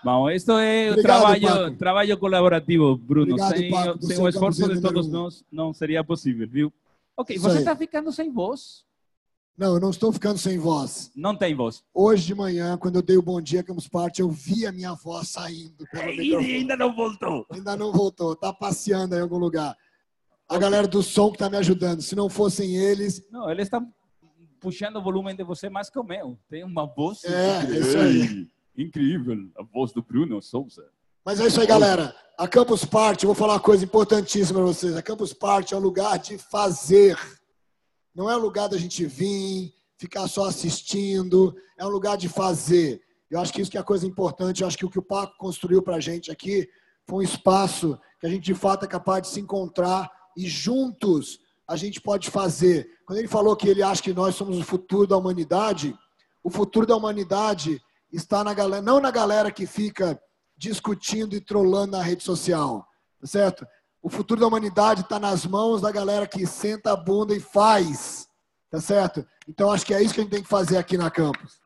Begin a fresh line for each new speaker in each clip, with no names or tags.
Bom, isso é
Obrigado,
trabalho colaborativo, Bruno.
Obrigado, Paco, por
Sem
ser
o
o
esforço
camiseta
de todos
número 1.
nós, não seria possível, viu? Ok,
Isso
você
aí.
está ficando sem voz.
Não, eu não estou ficando sem voz.
Não tem voz.
Hoje de manhã, quando eu dei o Bom Dia Campus Party, eu vi a minha voz saindo pelo
E
microfone.
ainda não voltou.
Ainda não voltou, tá passeando em algum lugar. A galera do som que tá me ajudando. Se não fossem eles...
Não, eles estão puxando o volume de você mais que o meu. Tem uma voz
isso aí.
incrível, a voz do Bruno Souza.
Mas é isso aí, galera. A Campus Party, eu vou falar uma coisa importantíssima para vocês. A Campus Party é um lugar de fazer. Não é um lugar da gente vir, ficar só assistindo. É um lugar de fazer. Eu acho que isso que é a coisa importante. Eu acho que o que o Paco construiu para a gente aqui foi um espaço que a gente, de fato, é capaz de se encontrar e juntos a gente pode fazer. Quando ele falou que ele acha que nós somos o futuro da humanidade, o futuro da humanidade está na galera, não na galera que fica discutindo e trolando na rede social, tá certo? O futuro da humanidade está nas mãos da galera que senta a bunda e faz, tá certo? Então acho que é isso que a gente tem que fazer aqui na Campus.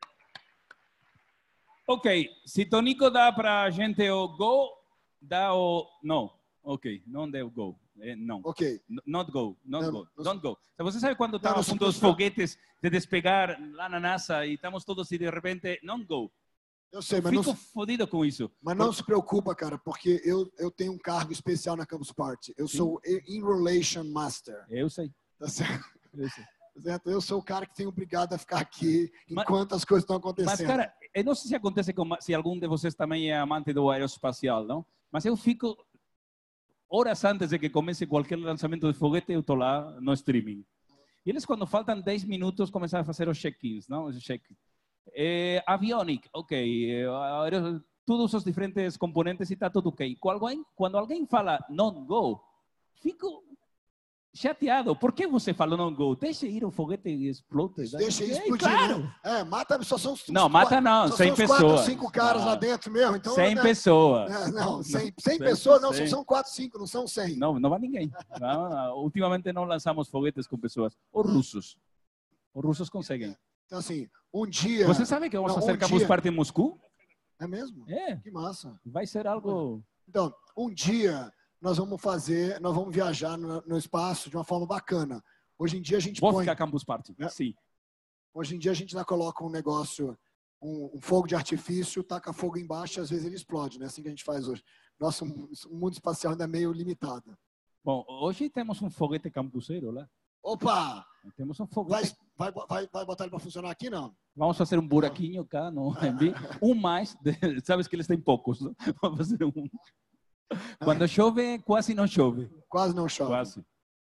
Ok, se Tonico dá para a gente o go, dá o não. Ok, não deu go. Não.
Ok.
Not go, not
não,
go,
não,
don't go. Você sabe quando estava com os foguetes de despegar lá na NASA e estamos todos e de repente, não go.
Eu sei, mas
Fico fodido com isso.
Mas não se preocupa, cara, porque eu tenho um cargo especial na Campus Party. Eu sou Enrolation Master.
Eu sei.
Tá certo?
Eu sei.
Tá certo? Eu sou o cara que tem obrigado a ficar aqui enquanto as coisas estão acontecendo.
Mas, cara, eu não sei se acontece se algum de vocês também é amante do aeroespacial, não? Mas eu fico horas antes de que comece qualquer lançamento de foguete, eu estou lá no streaming. E eles, quando faltam 10 minutos, começam a fazer os check-ins, não? Os check-ins. Avionic, ok. Todos os diferentes componentes e está tudo ok. Quando alguém fala não go, fico chateado. Por que você falou não go? Deixa ir o foguete e explode.
Deixa ir explodir,
claro.
Né? Mata, só são
não, mata não, 100 pessoas.
4 ou 5 caras lá dentro mesmo. Então,
100 pessoas.
Não, 100 pessoas, não, só são 4, 5, não são 100.
Não vai ninguém. Não, ultimamente não lançamos foguetes com pessoas. Os russos conseguem.
Então, assim, um dia...
Você sabe que vamos fazer Campus Party em Moscou?
É mesmo?
É.
Que massa.
Vai ser algo...
Então, um dia nós vamos viajar no espaço de uma forma bacana. Hoje em dia a gente
Vou ficar Campus Party, sim.
Hoje em dia a gente ainda coloca um negócio, um fogo de artifício, taca fogo embaixo e às vezes ele explode, né? Assim que a gente faz hoje. Nosso mundo espacial ainda é meio limitado.
Bom, hoje temos um foguete campuseiro lá.
Opa!
Temos um foguete.
Vai botar ele para funcionar aqui, não?
Vamos fazer um buraquinho cá, não? Um mais, sabes que eles têm poucos, não? Vamos fazer um. Quando chove, quase não chove.
Quase não chove.
Quase.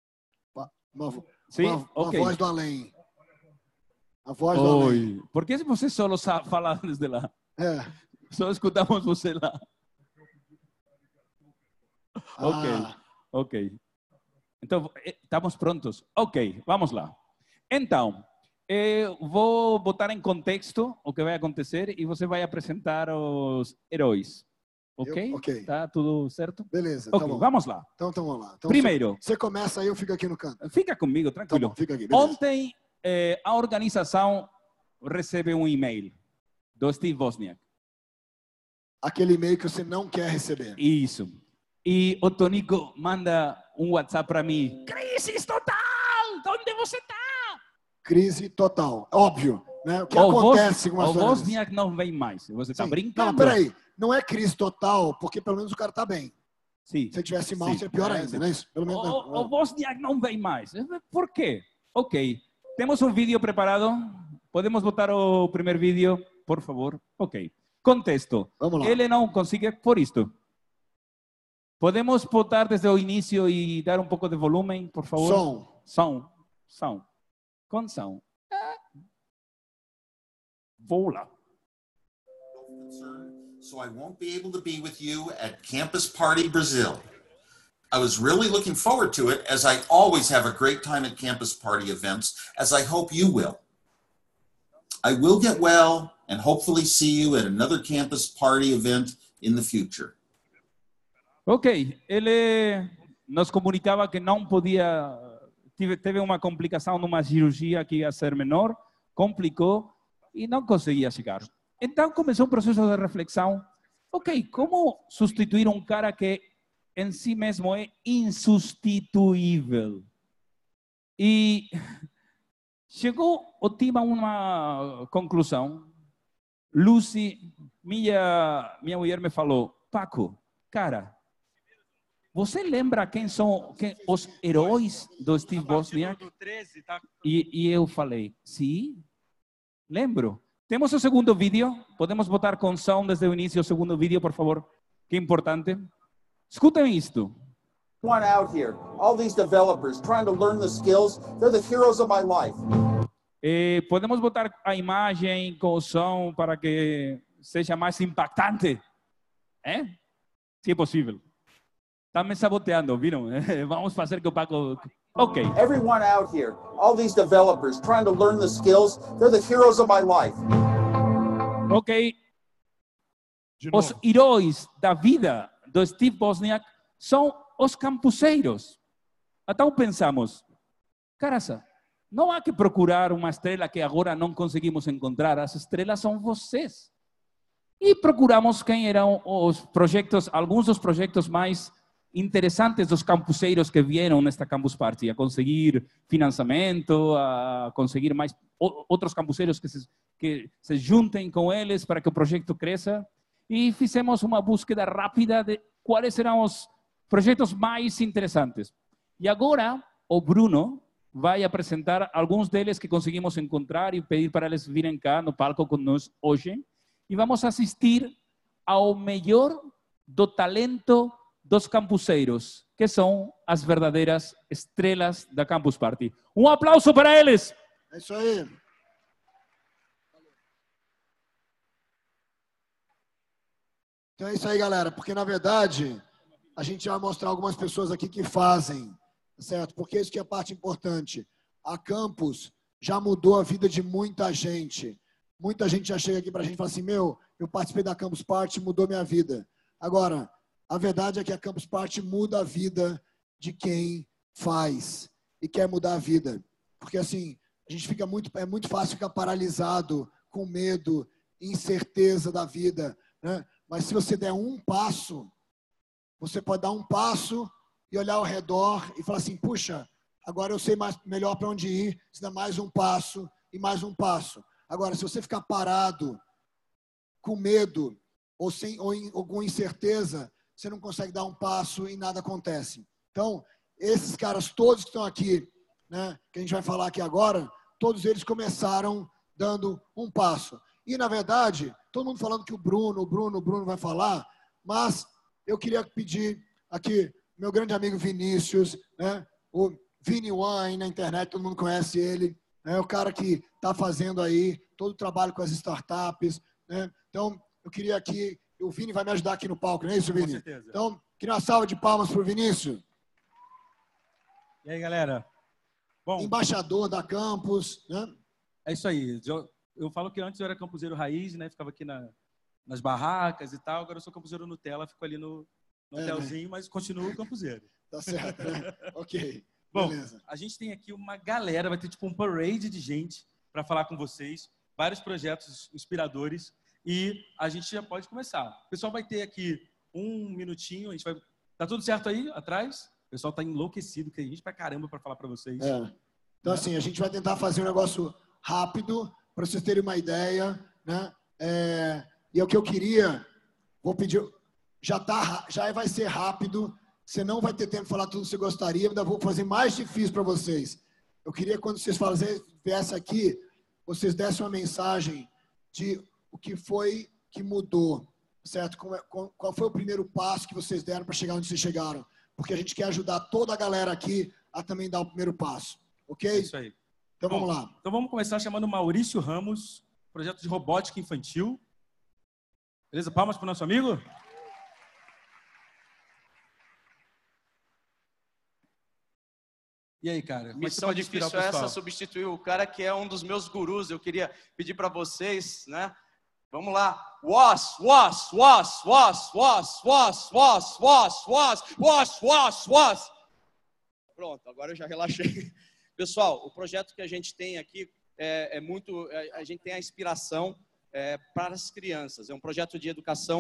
Uma
okay.
Voz do além. A voz do além.
Por que você só fala desde lá? Só escutamos você lá. Ok. Então, estamos prontos? Ok, vamos lá. Então, vou botar em contexto o que vai acontecer e você vai apresentar os heróis. Ok?
Ok.
Tá tudo certo?
Beleza.
Ok,
tá bom.
vamos lá.
Então vamos lá. Então,
primeiro.
Você começa aí, eu fico aqui no canto.
Fica comigo, tranquilo.
Tá bom, fica aqui, beleza.
Ontem, a organização recebe um e-mail do Steve Wozniak.
Aquele e-mail que você não quer receber.
Isso. E o Tonico manda um WhatsApp para mim. Crise total! Onde você está?
Crise total. Óbvio. Né? O que acontece com as
pessoas? O Wozniak não vem mais. Você está brincando?
Não, peraí. Não é crise total, porque pelo menos o cara está bem.
Sim.
Se ele tivesse mal, seria pior ainda, não é isso? Pelo menos
o Wozniak não vem mais. Por quê? Ok. Temos um vídeo preparado. Podemos botar o primeiro vídeo, por favor? Ok. Contexto.
Vamos lá.
Ele não consegue por isto. Podemos botar desde o início e dar um pouco de volume, por favor? Som. Com som. Vou lá.
So I won't be able to be with you at Campus Party Brazil. I was really looking forward to it, as I always have a great time at Campus Party events, as I hope you will. I will get well and hopefully see you at another Campus Party event in the future.
Ok, ele nos comunicava que não podia, teve uma complicação numa cirurgia que ia ser menor, complicou e não conseguia chegar. Então começou um processo de reflexão ok, como substituir um cara que em si mesmo é insubstituível? E chegou o time a uma conclusão. Lucy, minha mulher, me falou: Paco, cara, você lembra quem são os heróis do Steve Wozniak? E eu falei: sim, lembro. Temos o segundo vídeo? Podemos botar com som desde o início o segundo vídeo, por favor? Que importante. Escutem isto.
One out here, all these developers trying to learn the skills, they're the heroes of my life.
Podemos botar a imagem com o som para que seja mais impactante? Se é possível. Está me saboteando, viram? Vamos fazer que o Paco... Ok.
Everyone out here, all these developers trying to learn the skills, they're the heroes of my life.
Ok. Os heróis da vida do Steve Wozniak são os campuseiros. Então pensamos, caraca, não há que procurar uma estrela que agora não conseguimos encontrar. As estrelas são vocês. E procuramos quem eram os projetos, alguns dos projetos mais interessantes dos campuseiros que vieram nesta Campus Party, a conseguir financiamento, a conseguir mais outros campuseiros que se juntem com eles para que o projeto cresça. E fizemos uma búsqueda rápida de quais serão os projetos mais interessantes. E agora o Bruno vai apresentar alguns deles que conseguimos encontrar e pedir para eles virem cá no palco conosco hoje. E vamos assistir ao melhor do talento dos campuseiros, que são as verdadeiras estrelas da Campus Party. Um aplauso para eles!
É isso aí. Então é isso aí, galera. Porque, na verdade, a gente vai mostrar algumas pessoas aqui que fazem, certo? Porque isso que é a parte importante. A Campus já mudou a vida de muita gente. Muita gente já chega aqui para a gente e fala assim, meu, eu participei da Campus Party, mudou minha vida. Agora, a verdade é que a Campus Party muda a vida de quem faz e quer mudar a vida. Porque, assim, a gente fica é muito fácil ficar paralisado, com medo, incerteza da vida, né? Mas se você der um passo, você pode dar um passo e olhar ao redor e falar assim, puxa, agora eu sei melhor para onde ir, se dá mais um passo e mais um passo. Agora, se você ficar parado, com medo ou com incerteza, você não consegue dar um passo e nada acontece. Então, esses caras todos que estão aqui, né, que a gente vai falar aqui agora, todos eles começaram dando um passo. E, na verdade, todo mundo falando que o Bruno vai falar, mas eu queria pedir aqui, meu grande amigo Vinícius, né, o Vini One na internet, todo mundo conhece ele, é o cara que está fazendo aí todo o trabalho com as startups, né? Então, eu queria aqui, o Vini vai me ajudar aqui no palco, não é isso, Vini?
Com certeza.
Então, queria uma salva de palmas para o Vinícius.
E aí, galera? Bom,
Embaixador da Campus, né?
é isso aí. Eu falo que antes eu era campuseiro raiz, né? Ficava aqui nas barracas e tal. Agora eu sou campuseiro Nutella, fico ali no hotelzinho, mas continuo campuseiro.
Tá certo, né? Ok.
Bom,
beleza.
a gente tem aqui uma galera, vai ter tipo um parade de gente para falar com vocês, vários projetos inspiradores e a gente já pode começar. O pessoal vai ter aqui um minutinho, a gente vai... Tá tudo certo aí atrás? O pessoal tá enlouquecido, tem gente pra caramba para falar para vocês.
Então, assim, a gente vai tentar fazer um negócio rápido para vocês terem uma ideia, né? E é o que eu queria, vou pedir, já vai ser rápido, você não vai ter tempo de falar tudo que você gostaria, ainda vou fazer mais difícil para vocês. Eu queria, quando vocês viessem aqui, vocês dessem uma mensagem de o que foi que mudou, certo? Qual foi o primeiro passo que vocês deram para chegar onde vocês chegaram? Porque a gente quer ajudar toda a galera aqui a também dar o primeiro passo, ok?
É isso aí.
Então vamos lá.
Então vamos começar chamando Maurício Ramos, projeto de robótica infantil. Beleza? Palmas para o nosso amigo. E aí, cara?
Missão difícil é essa, substituir o cara que é um dos meus gurus. Eu queria pedir para vocês, né? Vamos lá. Was. Pronto, agora eu já relaxei. Pessoal, o projeto que a gente tem aqui é muito... A gente tem a inspiração para as crianças. É um projeto de educação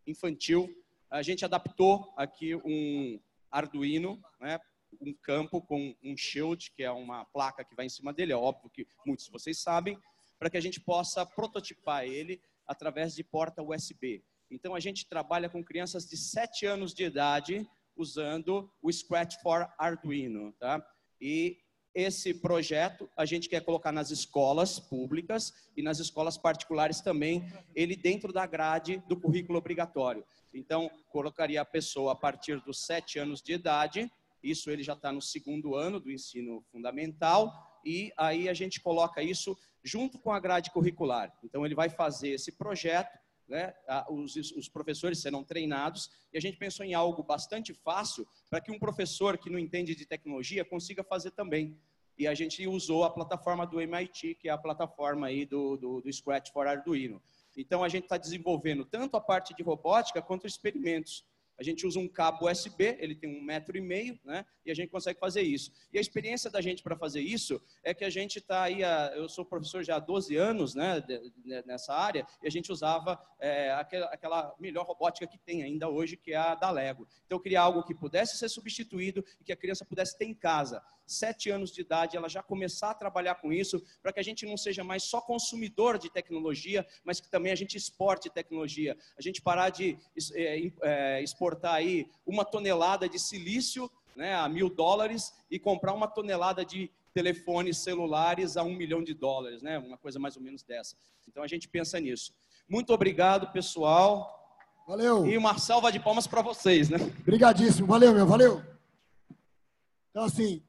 infantil. A gente adaptou aqui um Arduino, né, um campo com um shield, que é uma placa que vai em cima dele, é óbvio que muitos de vocês sabem, para que a gente possa prototipar ele através de porta USB. Então, a gente trabalha com crianças de 7 anos de idade usando o Scratch for Arduino, tá? E esse projeto a gente quer colocar nas escolas públicas e nas escolas particulares também, ele dentro da grade do currículo obrigatório. Então, colocaria a pessoa a partir dos 7 anos de idade, isso ele já está no 2º ano do ensino fundamental, e aí a gente coloca isso junto com a grade curricular. Então, ele vai fazer esse projeto, né? Os professores serão treinados, e a gente pensou em algo bastante fácil para que um professor que não entende de tecnologia consiga fazer também. E a gente usou a plataforma do MIT, que é a plataforma aí do Scratch for Arduino. Então, a gente está desenvolvendo tanto a parte de robótica quanto experimentos. A gente usa um cabo USB, ele tem 1,5 metro, né? E a gente consegue fazer isso. E a experiência da gente para fazer isso é que a gente está aí, eu sou professor já há 12 anos, né, nessa área, e a gente usava aquela melhor robótica que tem ainda hoje, que é a da Lego. Então, eu queria algo que pudesse ser substituído e que a criança pudesse ter em casa. 7 anos de idade, ela já começar a trabalhar com isso, para que a gente não seja mais só consumidor de tecnologia, mas que também a gente exporte tecnologia. A gente parar de exportar aí 1 tonelada de silício, né, a $1.000 e comprar 1 tonelada de telefones celulares a $1 milhão, né, uma coisa mais ou menos dessa. Então, a gente pensa nisso. Muito obrigado, pessoal.
Valeu.
E uma salva de palmas para vocês, né?
Obrigadíssimo. Valeu, meu. Valeu. Então, assim...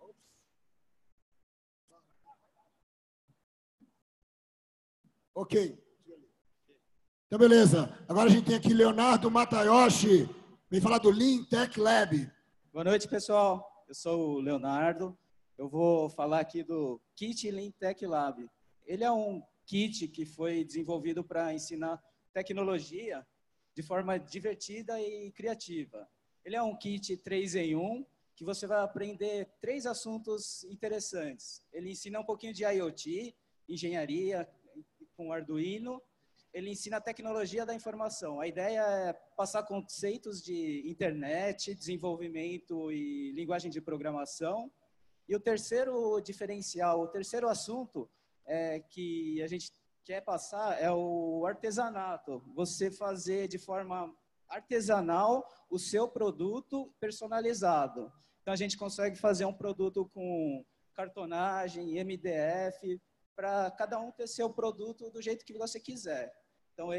Ok. Então, beleza. Agora a gente tem aqui Leonardo Matayoshi. Vem falar do Lean Tech Lab.
Boa noite, pessoal. Eu sou o Leonardo. Eu vou falar aqui do Kit Lean Tech Lab. Ele é um kit que foi desenvolvido para ensinar tecnologia de forma divertida e criativa. Ele é um kit 3 em 1, que você vai aprender 3 assuntos interessantes. Ele ensina um pouquinho de IoT, engenharia com Arduino. Ele ensina a tecnologia da informação. A ideia é passar conceitos de internet, desenvolvimento e linguagem de programação. E o terceiro diferencial, o terceiro assunto que a gente quer passar é o artesanato. Você fazer de forma artesanal o seu produto personalizado. Então, a gente consegue fazer um produto com cartonagem, MDF, para cada um ter seu produto do jeito que você quiser. Então,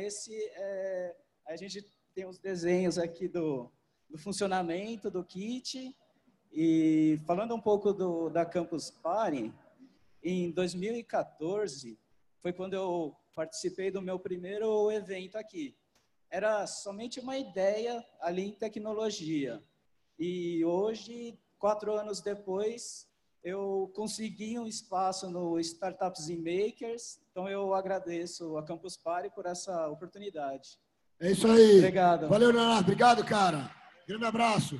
a gente tem os desenhos aqui do funcionamento do kit. E falando um pouco da Campus Party, em 2014, foi quando eu participei do meu primeiro evento aqui. Era somente uma ideia ali em tecnologia. E hoje, 4 anos depois, eu consegui um espaço no Startups in Makers, então eu agradeço a Campus Party por essa oportunidade.
É isso aí.
Obrigado.
Valeu, Leonardo. Obrigado, cara. Grande abraço.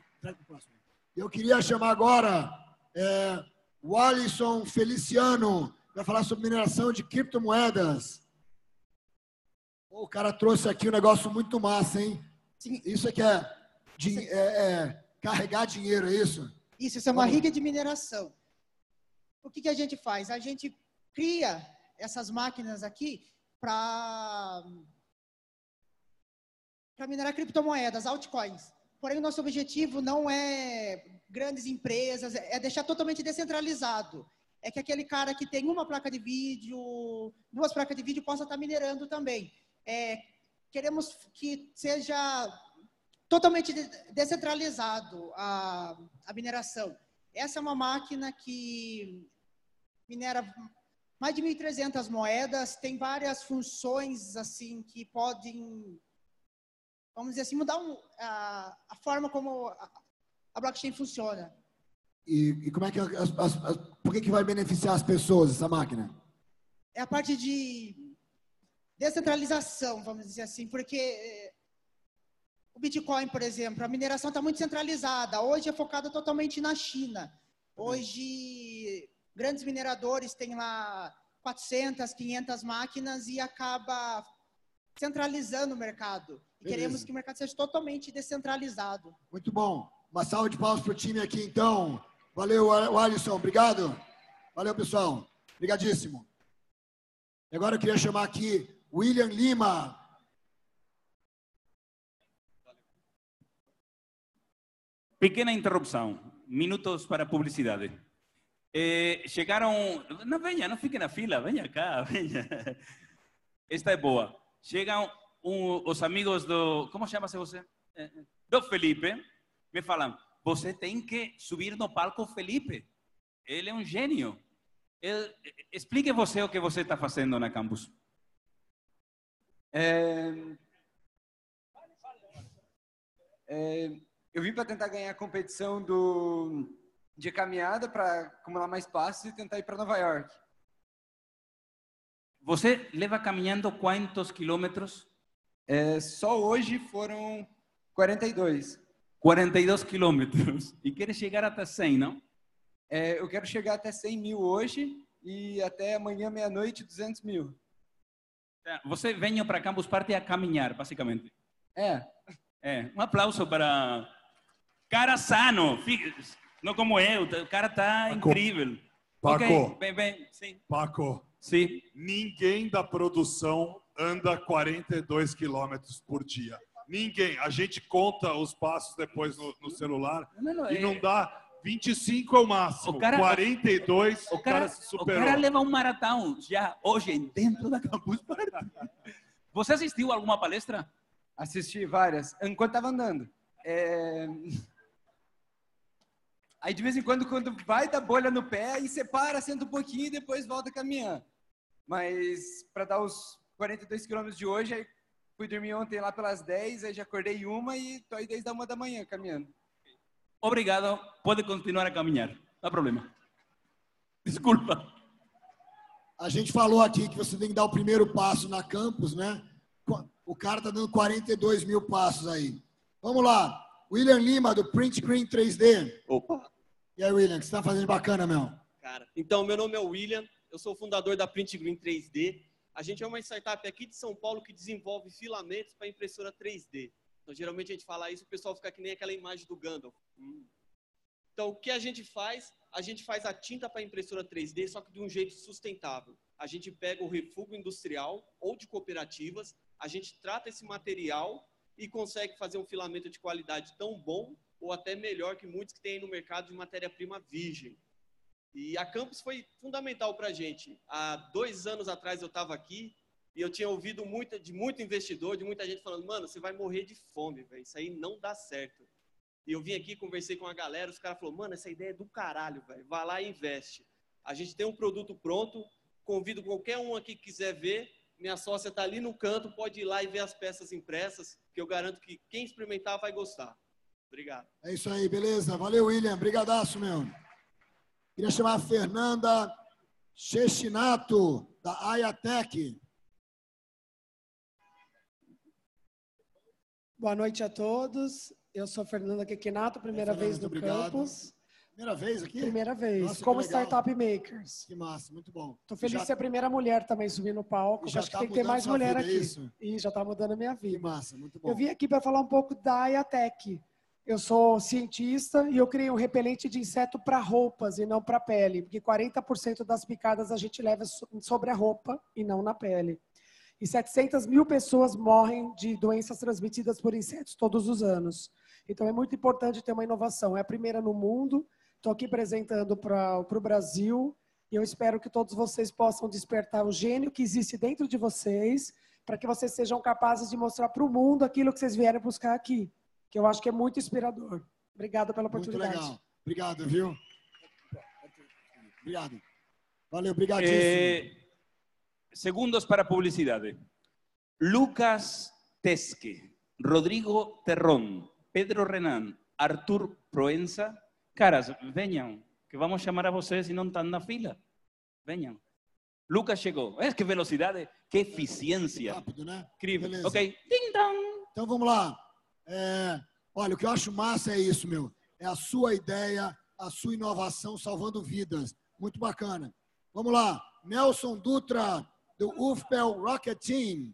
Eu queria chamar agora o Alisson Feliciano, vai falar sobre mineração de criptomoedas. O cara trouxe aqui um negócio muito massa, hein?
Sim.
Isso aqui é carregar dinheiro, é isso?
Isso é uma riga de mineração. O que a gente faz? A gente cria essas máquinas aqui para minerar criptomoedas, altcoins. Porém, o nosso objetivo não é grandes empresas, é deixar totalmente descentralizado. É que aquele cara que tem uma placa de vídeo, 2 placas de vídeo, possa estar minerando também. Queremos que seja totalmente descentralizado a mineração. Essa é uma máquina que minera mais de 1.300 moedas, tem várias funções assim que podem, vamos dizer assim, mudar a forma como a blockchain funciona.
E como é que por que vai beneficiar as pessoas essa máquina?
É a parte de descentralização, vamos dizer assim, porque o Bitcoin, por exemplo, a mineração está muito centralizada. Hoje é focada totalmente na China. Hoje, grandes mineradores têm lá 400, 500 máquinas e acaba centralizando o mercado. E
Beleza.
queremos que o mercado seja totalmente descentralizado.
Muito bom. Uma salva de palmas para o time aqui, então. Valeu, Alisson. Obrigado. Valeu, pessoal. Obrigadíssimo. E agora eu queria chamar aqui William Lima.
Pequena interrupção. Minutos para publicidade. Chegaram... Não, venha, não fique na fila. Venha cá, venha. Esta é boa. Chegam os amigos do... Como chama-se você? Do Felipe. Me falam, você tem que subir no palco Felipe. Ele é um gênio. Explique você o que você está fazendo na campus.
Eu vim para tentar ganhar a competição de caminhada para acumular mais passos e tentar ir para Nova York.
Você leva caminhando quantos quilômetros?
Só hoje foram 42.
42 quilômetros. E quer chegar até 100, não?
Eu quero chegar até 100 mil hoje e até amanhã, meia-noite, 200 mil.
Você veio para Campus Party a caminhar, basicamente. Um aplauso para... Cara sano. Não como eu. O cara tá incrível.
Paco.
Okay, bem, sim.
Paco.
Sim.
Ninguém da produção anda 42 quilômetros por dia. Ninguém. A gente conta os passos depois no celular e não dá 25 ao máximo. 42, o cara se superou.
O cara leva um maratão já hoje dentro da Campus Party. Você assistiu a alguma palestra?
Assisti várias, enquanto estava andando. Aí de vez em quando vai dar bolha no pé, aí você para, senta um pouquinho e depois volta a caminhar. Mas para dar os 42 quilômetros de hoje, aí fui dormir ontem lá pelas 10, aí já acordei uma e tô aí desde a 1 da manhã caminhando.
Obrigado, pode continuar a caminhar, não há problema. Desculpa.
A gente falou aqui que você tem que dar o primeiro passo na campus, né? O cara tá dando 42 mil passos aí. Vamos lá. William Lima, do Print Screen 3D.
Opa.
E aí, William, o que você tá fazendo de bacana, meu?
Cara, então, meu nome é William, eu sou o fundador da Print Screen 3D. A gente é uma startup aqui de São Paulo que desenvolve filamentos para impressora 3D. Então, geralmente a gente fala isso, o pessoal fica que nem aquela imagem do Gandalf. Então, o que a gente faz? A gente faz a tinta para impressora 3D, só que de um jeito sustentável. A gente pega o refúgio industrial ou de cooperativas, a gente trata esse material e consegue fazer um filamento de qualidade tão bom ou até melhor que muitos que tem aí no mercado de matéria-prima virgem. E a Campus foi fundamental para a gente. Há 2 anos atrás eu estava aqui e eu tinha ouvido de muito investidor, de muita gente falando, mano, você vai morrer de fome, velho, isso aí não dá certo. E eu vim aqui, conversei com a galera, os caras falaram, mano, essa ideia é do caralho, velho, vai lá e investe. A gente tem um produto pronto, convido qualquer um aqui que quiser ver, minha sócia está ali no canto, pode ir lá e ver as peças impressas, que eu garanto que quem experimentar vai gostar. Obrigado.
É isso aí, beleza. Valeu, William. Brigadaço, meu. Queria chamar a Fernanda Chechinato, da Ayatec.
Boa noite a todos. Eu sou Fernanda Quequinato, primeira vez no campus.
Primeira vez aqui?
Primeira vez,
Nossa,
como
que legal.
Startup Makers.
Que massa, muito bom.
Estou feliz de ser a primeira mulher também subir no palco.
Já
Acho que
tá
tem que ter mais
mudando sua
mulher
vida,
aqui.
é isso?
E já está mudando a minha vida.
Que massa, muito bom.
Eu vim aqui para falar um pouco da Ayatec. Eu sou cientista e eu criei um repelente de inseto para roupas e não para pele, porque 40% das picadas a gente leva sobre a roupa e não na pele. E 700 mil pessoas morrem de doenças transmitidas por insetos todos os anos. Então é muito importante ter uma inovação. É a primeira no mundo. Estou aqui apresentando para o Brasil e eu espero que todos vocês possam despertar o gênio que existe dentro de vocês para que vocês sejam capazes de mostrar para o mundo aquilo que vocês vieram buscar aqui, que eu acho que é muito inspirador. Obrigada pela oportunidade.
Muito legal. Obrigado, viu? Obrigado. Valeu, obrigadíssimo.
Segundos para publicidade. Lucas Tesque, Rodrigo Terrón, Pedro Renan, Arthur Proença. Caras, venham, que vamos chamar a vocês e não estão na fila. Venham. Lucas chegou. É que velocidade, que eficiência.
Rápido, né?
Incrível.
Beleza.
Ok. Ding dong.
Então vamos lá. Olha, o que eu acho massa é isso, meu. É a sua ideia, a sua inovação salvando vidas. Muito bacana. Vamos lá. Nelson Dutra, do UFPEL Rocket Team.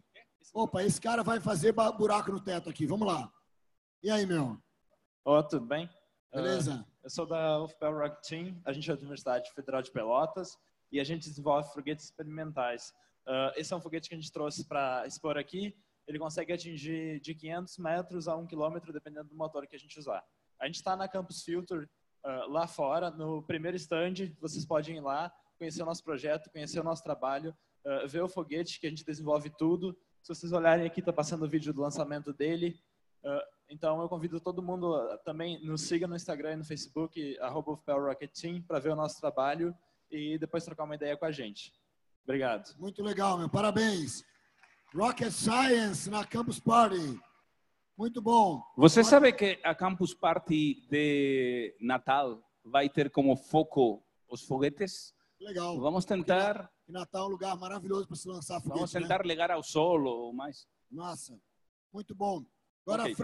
Opa, esse cara vai fazer buraco no teto aqui. Vamos lá. E aí, meu?
Ó, tudo bem?
Beleza.
Eu sou da UFPEL Rocket Team, a gente é da Universidade Federal de Pelotas e a gente desenvolve foguetes experimentais. Esse é um foguete que a gente trouxe para expor aqui. Ele consegue atingir de 500 metros a 1 quilômetro, dependendo do motor que a gente usar. A gente está na Campus Filter, lá fora, no primeiro stand. Vocês podem ir lá, conhecer o nosso projeto, conhecer o nosso trabalho, ver o foguete que a gente desenvolve tudo. Se vocês olharem aqui, está passando o vídeo do lançamento dele. Então, eu convido todo mundo também, nos siga no Instagram e no Facebook, @UFPELRocketTeam, para ver o nosso trabalho e depois trocar uma ideia com a gente. Obrigado.
Muito legal, meu. Parabéns. Rocket Science na Campus Party. Muito bom.
Você sabe que a Campus Party de Natal vai ter como foco os foguetes?
Legal.
Vamos tentar...
Que Natal é um lugar maravilhoso para se lançar foguete.
Vamos tentar ligar ao sol ou mais.
Nossa, muito bom. Agora,
Okay,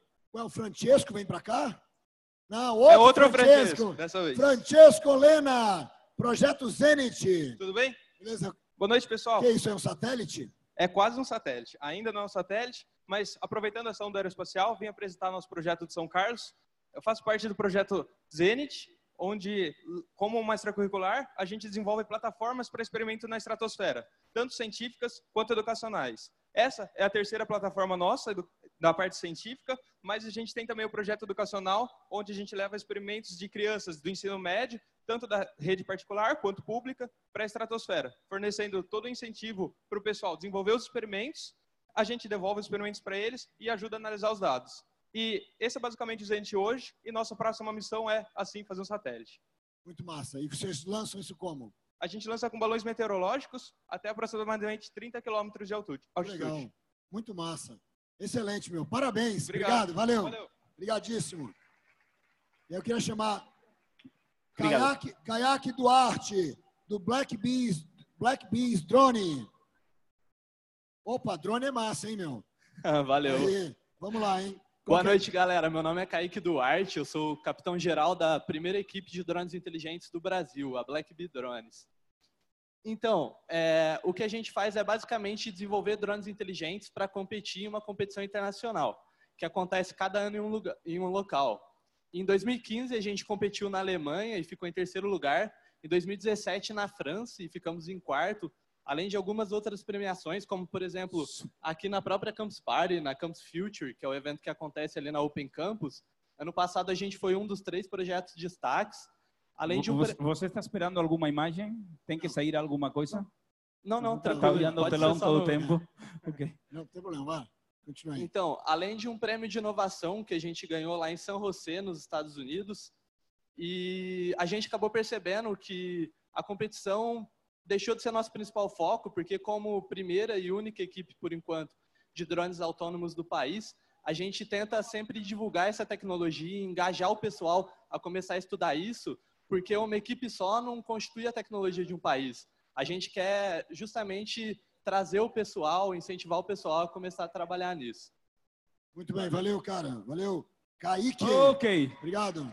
o Francesco vem para cá? Não,
outro Francesco dessa vez.
Francesco Lena, Projeto Zenit.
Tudo bem?
Beleza.
Boa noite, pessoal.
Que isso, é um satélite?
É quase um satélite. Ainda não é um satélite, mas aproveitando a ação do aeroespacial, vim apresentar nosso projeto de São Carlos. Eu faço parte do projeto Zenit, onde, como uma extracurricular, a gente desenvolve plataformas para experimento na estratosfera, tanto científicas quanto educacionais. Essa é a terceira plataforma nossa, da parte científica, mas a gente tem também o projeto educacional, onde a gente leva experimentos de crianças do ensino médio, tanto da rede particular quanto pública, para a estratosfera, fornecendo todo o incentivo para o pessoal desenvolver os experimentos, a gente devolve os experimentos para eles e ajuda a analisar os dados. E esse é basicamente o Zenit hoje, e nossa próxima missão é, assim, fazer um satélite.
Muito massa. E vocês lançam isso como?
A gente lança com balões meteorológicos até aproximadamente 30 quilômetros de altitude.
Legal. Muito massa. Excelente, meu. Parabéns. Obrigado. Valeu. Obrigadíssimo. E eu queria chamar Kayak Duarte, do Black Bees Drone. Opa, drone é massa, hein, meu?
Valeu.
Aí, vamos lá, hein?
Boa noite, galera. Meu nome é Kaique Duarte, eu sou o capitão-geral da primeira equipe de drones inteligentes do Brasil, a Black Bee Drones. Então, o que a gente faz é basicamente desenvolver drones inteligentes para competir em uma competição internacional, que acontece cada ano em um local. Em 2015, a gente competiu na Alemanha e ficou em terceiro lugar. Em 2017, na França, e ficamos em quarto, além de algumas outras premiações, como, por exemplo, aqui na própria Campus Party, na Campus Future, que é o evento que acontece ali na Open Campus. Ano passado, a gente foi um dos 3 projetos de destaques. Além de
Você está esperando alguma imagem? Tem que sair alguma coisa?
Não,
Está
tranquilo.
olhando o telão todo o tempo? Okay.
Não tem problema, vai. Continua aí.
Então, além de um prêmio de inovação que a gente ganhou lá em San José, nos Estados Unidos, e a gente acabou percebendo que a competição deixou de ser nosso principal foco, porque como primeira e única equipe, por enquanto, de drones autônomos do país, a gente tenta sempre divulgar essa tecnologia, engajar o pessoal a começar a estudar isso, porque uma equipe só não constitui a tecnologia de um país. A gente quer justamente trazer o pessoal, incentivar o pessoal a começar a trabalhar nisso.
Muito bem, valeu, cara. Valeu. Kaique.
Ok.
Obrigado.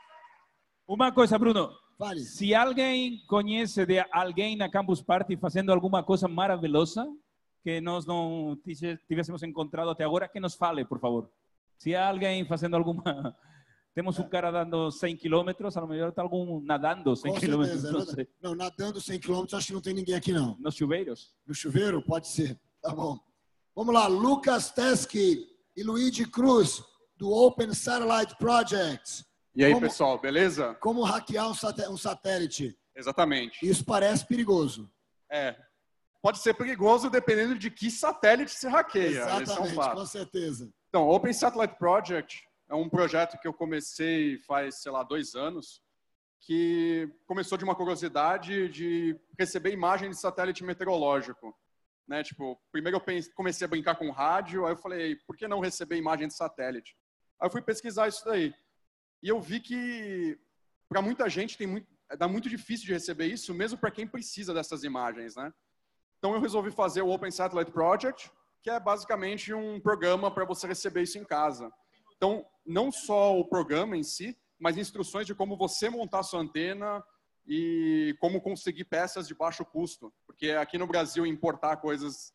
Uma coisa, Bruno.
Vale.
Se alguém conhece de alguém na Campus Party fazendo alguma coisa maravilhosa que nós não tivéssemos encontrado até agora, que nos fale, por favor. Se há alguém fazendo alguma... Temos um cara dando 100 quilômetros, a lo melhor está algum nadando 100 quilômetros.
Não sei. Não, nadando 100 quilômetros, acho que não tem ninguém aqui, não.
Nos chuveiros?
No chuveiro? Pode ser. Tá bom. Vamos lá. Lucas Teske e Luigi Cruz, do Open Satellite Project.
E aí, pessoal, beleza?
Como hackear um satélite.
Exatamente.
Isso parece perigoso.
Pode ser perigoso dependendo de que satélite se hackeia.
Exatamente, com certeza.
Então, o Open Satellite Project é um projeto que eu comecei faz, sei lá, 2 anos, que começou de uma curiosidade de receber imagem de satélite meteorológico. Né? Tipo, primeiro eu comecei a brincar com rádio, aí eu falei, por que não receber imagem de satélite? Aí eu fui pesquisar isso daí. E eu vi que, para muita gente, dá muito difícil de receber isso, mesmo para quem precisa dessas imagens, né? Então eu resolvi fazer o Open Satellite Project, que é basicamente um programa para você receber isso em casa. Então, não só o programa em si, mas instruções de como você montar sua antena e como conseguir peças de baixo custo. Porque aqui no Brasil, importar coisas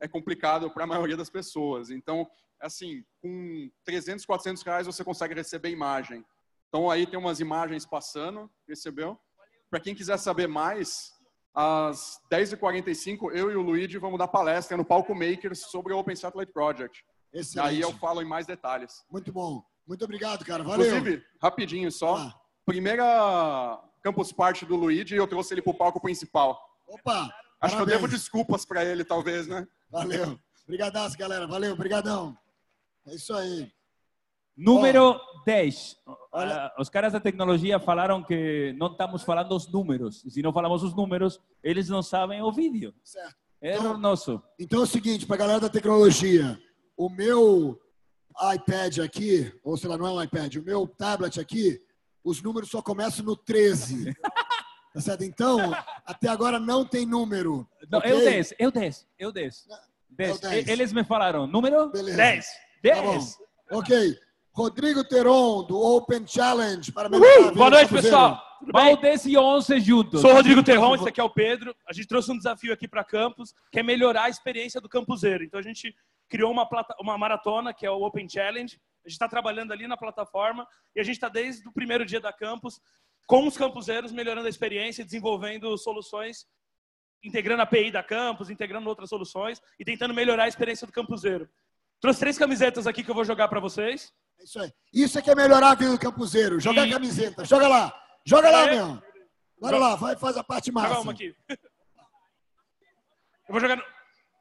é complicado para a maioria das pessoas. Então, assim, com 300, 400 reais você consegue receber imagem. Então, aí tem umas imagens passando, recebeu? Para quem quiser saber mais, às 10h45, eu e o Luigi vamos dar palestra no Palco Makers sobre o Open Satellite Project.
Excelente.
Aí eu falo em mais detalhes.
Muito bom. Muito obrigado, cara. Valeu.
Inclusive, rapidinho só, primeira Campus Party do Luigi, eu trouxe ele para o palco principal.
Opa!
Acho que eu
parabéns.
devo desculpas para ele, talvez, né?
Valeu. Obrigadaço, galera. Valeu, brigadão. É isso aí.
Número 10. Os caras da tecnologia falaram que não estamos falando os números. E se não falamos os números, eles não sabem o vídeo.
Certo.
Erro nosso.
Então é o seguinte, para a galera da tecnologia, o meu iPad aqui, ou sei lá, não é um iPad, o meu tablet aqui, os números só começam no 13. Tá certo? Então, até agora não tem número.
Não,
ok?
eu 10, eu 10, eu 10. 10.
10.
Eles me falaram, número?
Beleza.
10.
Tá
10.
bom. Ok. Rodrigo Teron, do Open Challenge. Para melhorar a vida
Boa
do
noite,
campuseiro.
pessoal. Tudo bem?
Valdes e 11 juntos.
Sou o Rodrigo Terron, esse aqui é o Pedro. A gente trouxe um desafio aqui para Campus, que é melhorar a experiência do campuseiro. Então a gente criou uma maratona, que é o Open Challenge. A gente está trabalhando ali na plataforma e a gente está desde o primeiro dia da Campus com os campuseiros, melhorando a experiência, desenvolvendo soluções, integrando a API da Campus, integrando outras soluções e tentando melhorar a experiência do campuseiro. Trouxe 3 camisetas aqui que eu vou jogar para vocês.
É isso aí. Isso é que é melhorar a vida do campuseiro. Joga a camiseta. Joga lá. Joga lá, meu. Bora lá. Vai, faz a parte massa.
Joga uma aqui. Eu vou jogar no...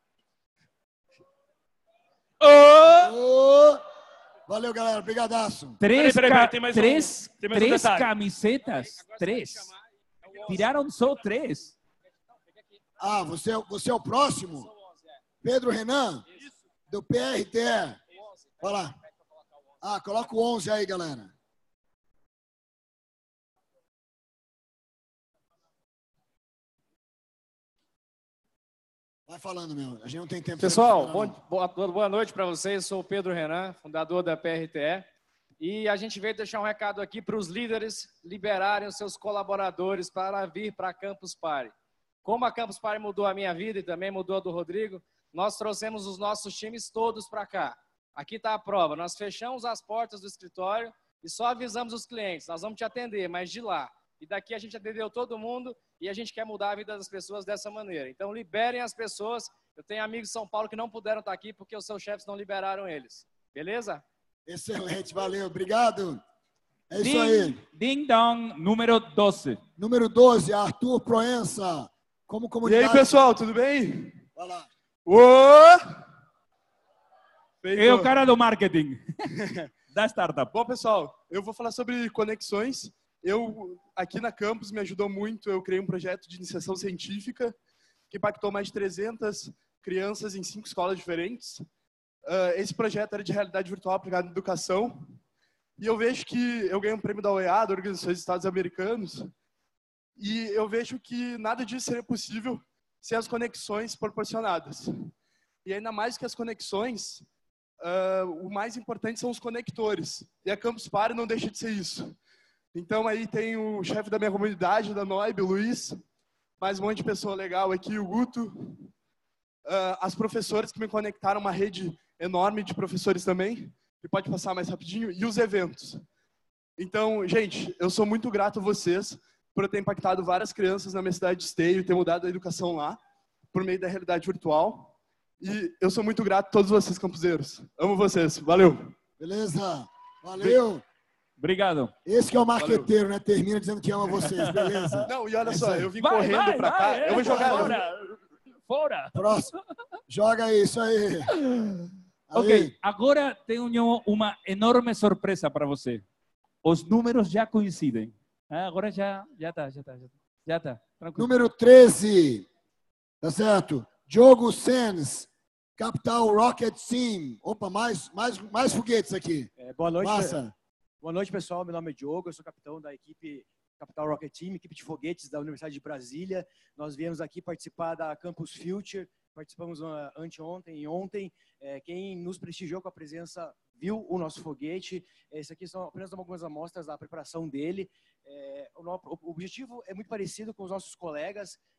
Valeu, galera. Brigadaço.
Três
tem mais
três
um
três
detalhe.
camisetas? 3. Tiraram só 3.
Ah, você é o próximo? Pedro Renan? Do PRTE. Vai lá. Ah, coloca o 11 aí, galera. Vai falando, meu. A gente não tem tempo.
Pessoal,
pra
boa noite para vocês. Sou o Pedro Renan, fundador da PRTE. E a gente veio deixar um recado aqui para os líderes liberarem os seus colaboradores para vir para a Campus Party. Como a Campus Party mudou a minha vida e também mudou a do Rodrigo, nós trouxemos os nossos times todos para cá. Aqui está a prova. Nós fechamos as portas do escritório e só avisamos os clientes. Nós vamos te atender, mas de lá. E daqui a gente atendeu todo mundo e a gente quer mudar a vida das pessoas dessa maneira. Então, liberem as pessoas. Eu tenho amigos de São Paulo que não puderam estar aqui porque os seus chefes não liberaram eles. Beleza?
Excelente, valeu. Obrigado. É isso aí.
Ding Dong, número 12.
Número 12, Arthur Proença. Como
E
comunidade...
aí, pessoal, tudo bem?
Vai lá.
É o cara do marketing da startup.
Bom, pessoal, eu vou falar sobre conexões. Aqui na Campus, me ajudou muito. Eu criei um projeto de iniciação científica que impactou mais de 300 crianças em 5 escolas diferentes. Esse projeto era de realidade virtual aplicada em educação. E eu vejo que eu ganhei um prêmio da OEA, da Organização dos Estados Americanos. E eu vejo que nada disso seria possível sem as conexões proporcionadas. E ainda mais que as conexões, o mais importante são os conectores. E a Campus Party não deixa de ser isso. Então aí tem o chefe da minha comunidade, da Noib, o Luiz, mais um monte de pessoa legal aqui, o Guto. As professoras que me conectaram, uma rede enorme de professores também, que pode passar mais rapidinho, e os eventos. Então, gente, eu sou muito grato a vocês por eu ter impactado várias crianças na minha cidade de Esteio, ter mudado a educação lá, por meio da realidade virtual. E eu sou muito grato a todos vocês, campuseiros. Amo vocês. Valeu.
Beleza. Valeu.
Obrigado.
Esse que é o marqueteiro, né? Termina dizendo que ama vocês. Beleza.
Não, e olha
É
só,
isso aí.
eu vim correndo pra cá. Eu vou jogar.
Fora.
Próximo. Joga isso aí.
Ok, agora tenho uma enorme surpresa para você. Os números já coincidem. Agora já está. Tranquilo.
Número 13. Tá certo? Diogo Sens, Capital Rocket Team. Opa, mais foguetes aqui.
Boa noite.
Massa.
Boa noite, pessoal. Meu nome é Diogo, eu sou capitão da equipe Capital Rocket Team, equipe de foguetes da Universidade de Brasília. Nós viemos aqui participar da Campus Future, participamos anteontem e ontem. Quem nos prestigiou com a presença viu o nosso foguete. Esse aqui são apenas algumas amostras da preparação dele. O objetivo é muito parecido com os nossos colegas.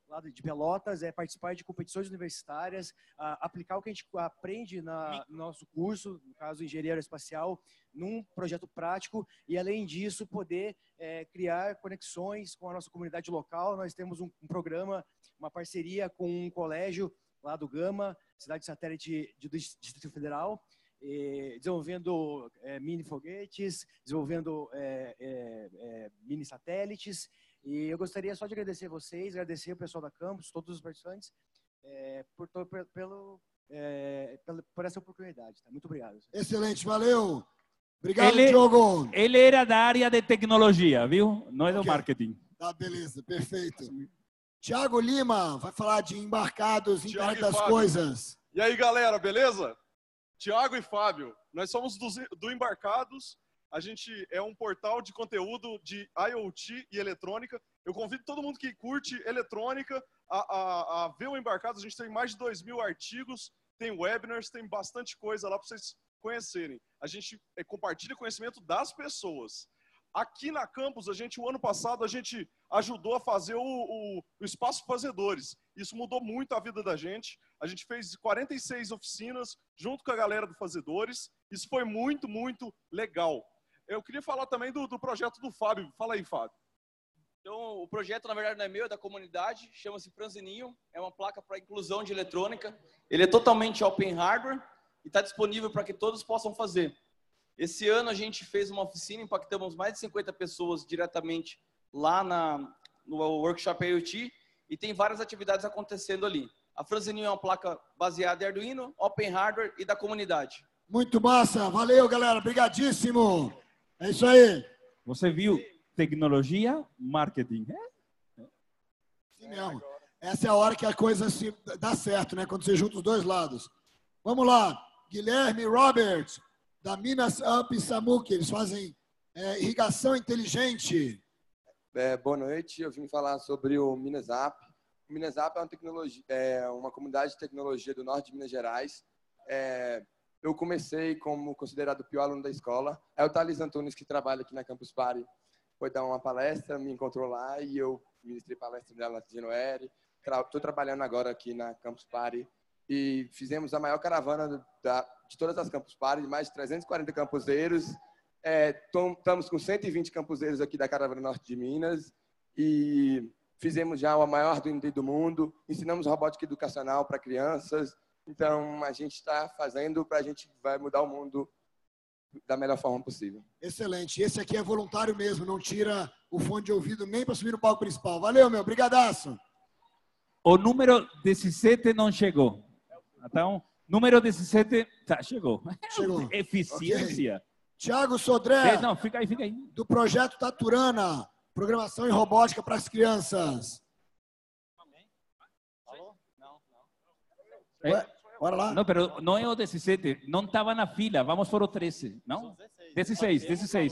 lá de Pelotas, participar de competições universitárias, aplicar o que a gente aprende no nosso curso, no caso engenharia aeroespacial, num projeto prático e, além disso, poder criar conexões com a nossa comunidade local. Nós temos um programa, uma parceria com um colégio lá do Gama, cidade satélite do Distrito Federal, desenvolvendo mini foguetes, desenvolvendo mini satélites. E eu gostaria só de agradecer vocês, agradecer o pessoal da campus, todos os participantes, por essa oportunidade. Tá? Muito obrigado.
Excelente, valeu. Obrigado, Diogo.
Ele era da área de tecnologia, viu? Não é do marketing.
Tá, beleza, perfeito. Tiago Lima vai falar de embarcados, internet das coisas.
E aí, galera, beleza? Tiago e Fábio, nós somos do Embarcados. A gente é um portal de conteúdo de IoT e eletrônica. Eu convido todo mundo que curte eletrônica a ver o Embarcados. A gente tem mais de 2.000 artigos, tem webinars, tem bastante coisa lá para vocês conhecerem. A gente compartilha conhecimento das pessoas. Aqui na campus, o ano passado, a gente ajudou a fazer o Espaço Fazedores. Isso mudou muito a vida da gente. A gente fez 46 oficinas junto com a galera do Fazedores. Isso foi muito, muito legal. Eu queria falar também do projeto do Fábio. Fala aí, Fábio.
Então, o projeto, na verdade, não é meu, é da comunidade. Chama-se Franzininho. É uma placa para inclusão de eletrônica. Ele é totalmente open hardware e está disponível para que todos possam fazer. Esse ano a gente fez uma oficina, impactamos mais de 50 pessoas diretamente lá no workshop IoT e tem várias atividades acontecendo ali. A Franzininho é uma placa baseada em Arduino, open hardware e da comunidade.
Muito massa, valeu, galera, brigadíssimo. É isso aí.
Você viu tecnologia, marketing.
Sim mesmo. Essa é a hora que a coisa se dá certo, né? Quando você junta os dois lados. Vamos lá, Guilherme Roberts, da Minas Up Samuque, eles fazem irrigação inteligente.
Boa noite, eu vim falar sobre o Minas Up. O Minas Up é uma comunidade de tecnologia do norte de Minas Gerais. Eu comecei como considerado o pior aluno da escola. É o Thales Antunes, que trabalha aqui na Campus Party, foi dar uma palestra, me encontrou lá e eu ministrei palestra dela de Januário. Estou trabalhando agora aqui na Campus Party e fizemos a maior caravana de todas as Campus Party, mais de 340 campuseiros. Estamos com 120 campuseiros aqui da Caravana Norte de Minas e fizemos já o maior Arduino do mundo, ensinamos robótica educacional para crianças. Então, a gente está fazendo a gente vai mudar o mundo da melhor forma possível.
Excelente. Esse aqui é voluntário mesmo, não tira o fone de ouvido nem para subir no palco principal. Valeu, meu. Brigadaço.
O número 17 não chegou. Então, número 17, tá, chegou.
Chegou.
Eficiência.
Okay. Tiago Sodré.
Não, fica aí.
Do projeto Taturana, programação e robótica para as crianças. Bora lá.
Não, pero não é o 17. Não estava na fila. Vamos por o 13, não? 16.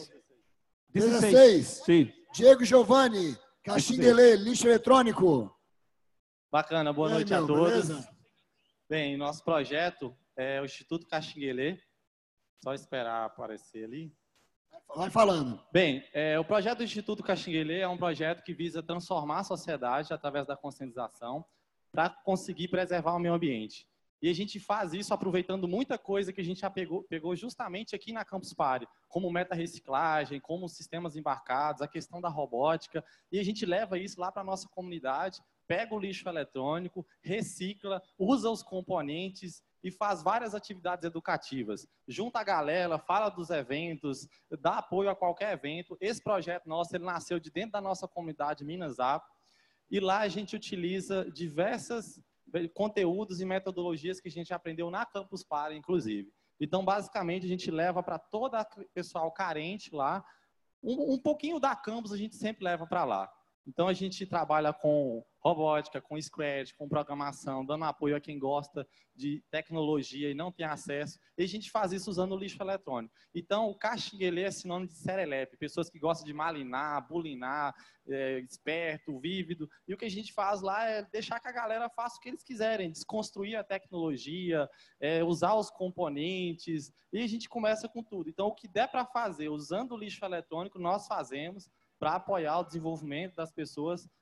16.
Sim.
Diego Giovanni, Caxinguelê, lixo eletrônico.
Bacana, boa noite a todos.
Beleza?
Bem, nosso projeto é o Instituto Caxinguelê. Só esperar aparecer ali.
Vai falando.
Bem, o projeto do Instituto Caxinguelê é um projeto que visa transformar a sociedade através da conscientização para conseguir preservar o meio ambiente. E a gente faz isso aproveitando muita coisa que a gente já pegou justamente aqui na Campus Party, como meta-reciclagem, como sistemas embarcados, a questão da robótica, e a gente leva isso lá para a nossa comunidade, pega o lixo eletrônico, recicla, usa os componentes e faz várias atividades educativas. Junta a galera, fala dos eventos, dá apoio a qualquer evento. Esse projeto nosso, ele nasceu de dentro da nossa comunidade Minas Up, e lá a gente utiliza diversos conteúdos e metodologias que a gente aprendeu na Campus Party, inclusive. Então, basicamente, a gente leva para todo o pessoal carente lá, um pouquinho da campus a gente sempre leva para lá. Então, a gente trabalha com robótica, com Scratch, com programação, dando apoio a quem gosta de tecnologia e não tem acesso. E a gente faz isso usando o lixo eletrônico. Então, o Caxinguelê é sinônimo de serelepe, pessoas que gostam de malinar, bulinar, esperto, vívido. E o que a gente faz lá é deixar que a galera faça o que eles quiserem, desconstruir a tecnologia, usar os componentes, e a gente começa com tudo. Então, o que der para fazer usando o lixo eletrônico, nós fazemos para apoiar o desenvolvimento das pessoas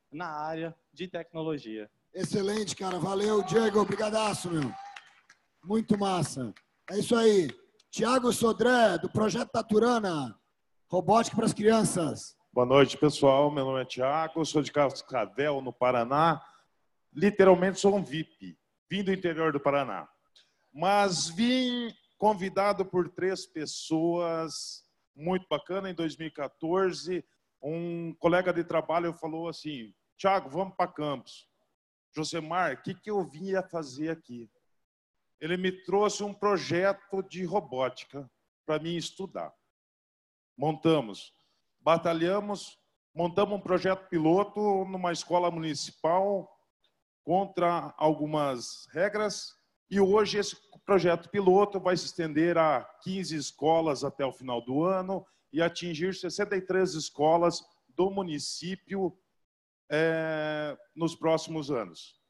na área de tecnologia.
Excelente, cara. Valeu, Diego. Obrigadaço, meu. Muito massa. É isso aí. Tiago Sodré, do Projeto Taturana. Robótica para as crianças.
Boa noite, pessoal. Meu nome é Tiago, sou de Cascavel, no Paraná. Literalmente sou um VIP, vim do interior do Paraná. Mas vim convidado por 3 pessoas muito bacana. Em 2014, um colega de trabalho falou assim: Tiago, vamos para Campos. Josemar, o que eu vinha fazer aqui? Ele me trouxe um projeto de robótica para mim estudar. Montamos, batalhamos, montamos um projeto piloto numa escola municipal contra algumas regras, e hoje esse projeto piloto vai se estender a 15 escolas até o final do ano e atingir 63 escolas do município nos próximos anos.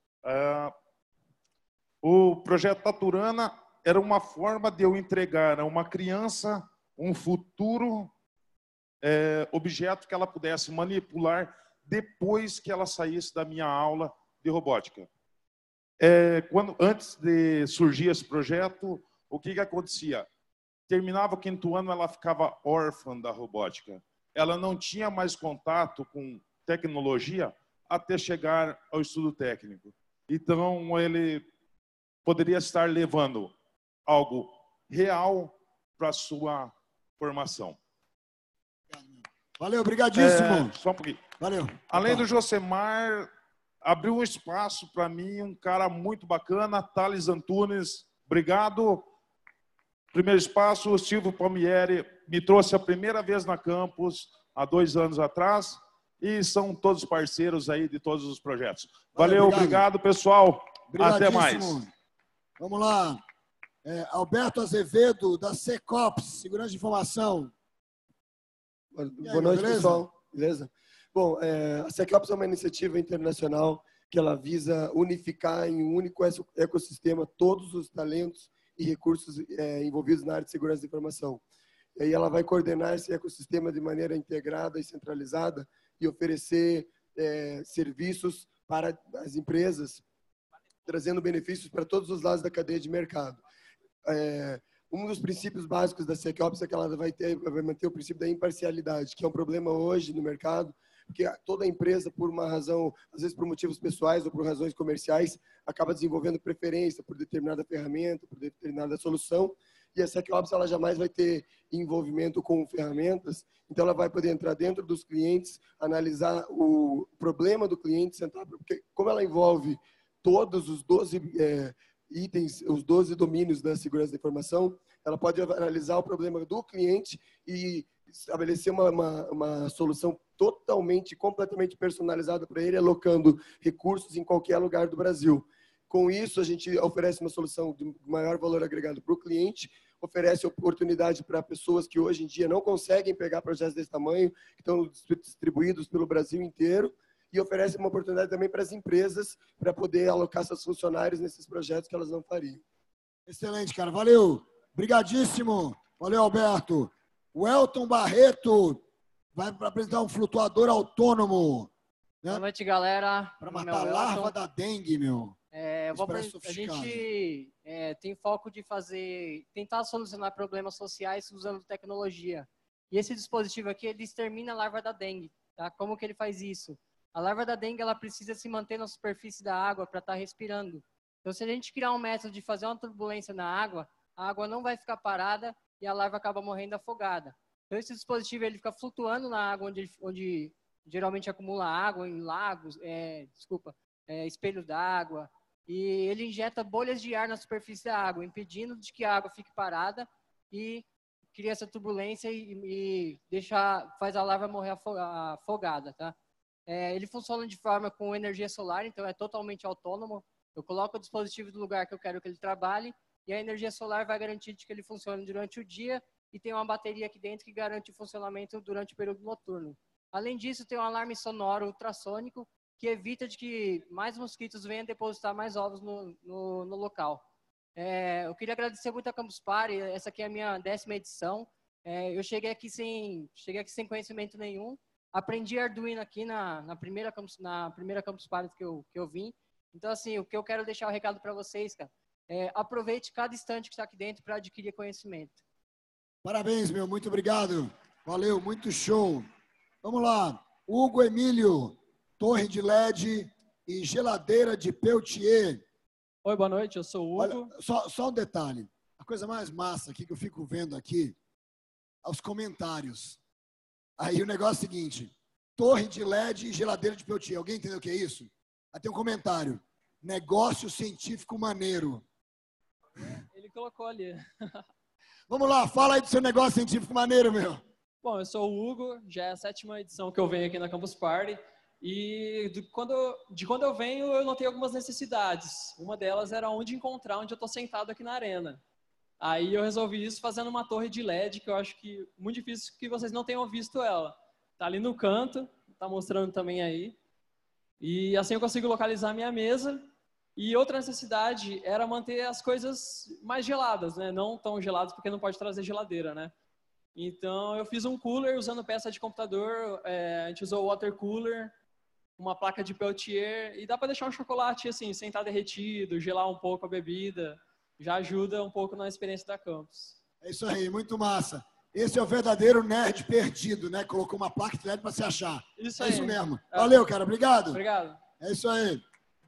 O projeto Taturana era uma forma de eu entregar a uma criança um futuro objeto que ela pudesse manipular depois que ela saísse da minha aula de robótica. Antes de surgir esse projeto, o que acontecia? Terminava o 5º ano, ela ficava órfã da robótica. Ela não tinha mais contato com tecnologia até chegar ao estudo técnico. Então, ele poderia estar levando algo real para a sua formação.
Valeu, obrigadíssimo.
Só um pouquinho.
Valeu.
Além do Josemar, abriu um espaço para mim, um cara muito bacana, Thales Antunes. Obrigado. Primeiro espaço, o Silvio Palmieri me trouxe a primeira vez na Campus, há 2 anos atrás, e são todos parceiros aí de todos os projetos. Valeu, obrigado pessoal. Até mais.
Vamos lá. Alberto Azevedo, da Secops, Segurança de Informação.
Boa noite,
beleza?
pessoal. Beleza? Bom, a Secops é uma iniciativa internacional que ela visa unificar em um único ecossistema todos os talentos e recursos envolvidos na área de segurança de informação. E aí ela vai coordenar esse ecossistema de maneira integrada e centralizada e oferecer serviços para as empresas, trazendo benefícios para todos os lados da cadeia de mercado. Um dos princípios básicos da Secops é que ela vai manter o princípio da imparcialidade, que é um problema hoje no mercado, porque toda empresa, por uma razão, às vezes por motivos pessoais ou por razões comerciais, acaba desenvolvendo preferência por determinada ferramenta, por determinada solução, e a Secops ela jamais vai ter envolvimento com ferramentas, então ela vai poder entrar dentro dos clientes, analisar o problema do cliente, sentar, porque como ela envolve todos os 12 itens, os 12 domínios da segurança da informação, ela pode analisar o problema do cliente e estabelecer uma solução totalmente, completamente personalizada para ele, alocando recursos em qualquer lugar do Brasil. Com isso, a gente oferece uma solução de maior valor agregado para o cliente, oferece oportunidade para pessoas que hoje em dia não conseguem pegar projetos desse tamanho, que estão distribuídos pelo Brasil inteiro, e oferece uma oportunidade também para as empresas para poder alocar seus funcionários nesses projetos que elas não fariam.
Excelente, cara. Valeu. Obrigadíssimo. Valeu, Alberto. O Elton Barreto vai apresentar um flutuador autônomo. Né?
Boa noite, galera.
Para matar a larva da dengue, meu.
A gente tem foco de tentar solucionar problemas sociais usando tecnologia. E esse dispositivo aqui, ele extermina a larva da dengue. Tá? Como que ele faz isso? A larva da dengue ela precisa se manter na superfície da água para estar respirando. Então, se a gente criar um método de fazer uma turbulência na água, a água não vai ficar parada e a larva acaba morrendo afogada. Então, esse dispositivo ele fica flutuando na água onde geralmente acumula água, em lagos, espelhos d'água, e ele injeta bolhas de ar na superfície da água, impedindo de que a água fique parada e cria essa turbulência e faz a larva morrer afogada, tá? Ele funciona de forma com energia solar, então é totalmente autônomo. Eu coloco o dispositivo do lugar que eu quero que ele trabalhe e a energia solar vai garantir que ele funcione durante o dia e tem uma bateria aqui dentro que garante o funcionamento durante o período noturno. Além disso, tem um alarme sonoro ultrassônico que evita de que mais mosquitos venham depositar mais ovos no local. Eu queria agradecer muito a Campus Party, essa aqui é a minha 10ª edição. Eu cheguei aqui sem conhecimento nenhum, Aprendi Arduino aqui na primeira Campus Party que eu vim. Então, assim, o que eu quero deixar o recado para vocês, cara, aproveite cada instante que está aqui dentro para adquirir conhecimento.
Parabéns, meu. Muito obrigado. Valeu, muito show. Vamos lá. Hugo Emílio, torre de LED e geladeira de Peltier.
Oi, boa noite. Eu sou o Hugo.
Olha, só um detalhe. A coisa mais massa aqui que eu fico vendo aqui, os comentários. Aí o negócio é o seguinte. Torre de LED e geladeira de Peltier. Alguém entendeu o que é isso? Aí tem um comentário. Negócio científico maneiro.
Ele colocou ali.
Vamos lá, fala aí do seu negócio científico maneiro, meu.
Bom, eu sou o Hugo, já é a 7ª edição que eu venho aqui na Campus Party. E quando eu venho, eu notei algumas necessidades. Uma delas era onde encontrar onde eu estou sentado aqui na arena. Aí eu resolvi isso fazendo uma torre de LED, que eu acho que muito difícil que vocês não tenham visto ela. Tá ali no canto, tá mostrando também aí. E assim eu consigo localizar a minha mesa. E outra necessidade era manter as coisas mais geladas, né? Não tão geladas porque não pode trazer geladeira, né? Então eu fiz um cooler usando peça de computador, a gente usou water cooler, uma placa de Peltier, e dá para deixar um chocolate assim, sem estar derretido, gelar um pouco a bebida, já ajuda um pouco na experiência da campus.
É isso aí, muito massa. Esse é o verdadeiro nerd perdido, né? Colocou uma placa de LED para se achar.
Isso
aí. É isso
aí.
mesmo. Valeu, cara. Obrigado.
Obrigado.
É isso aí.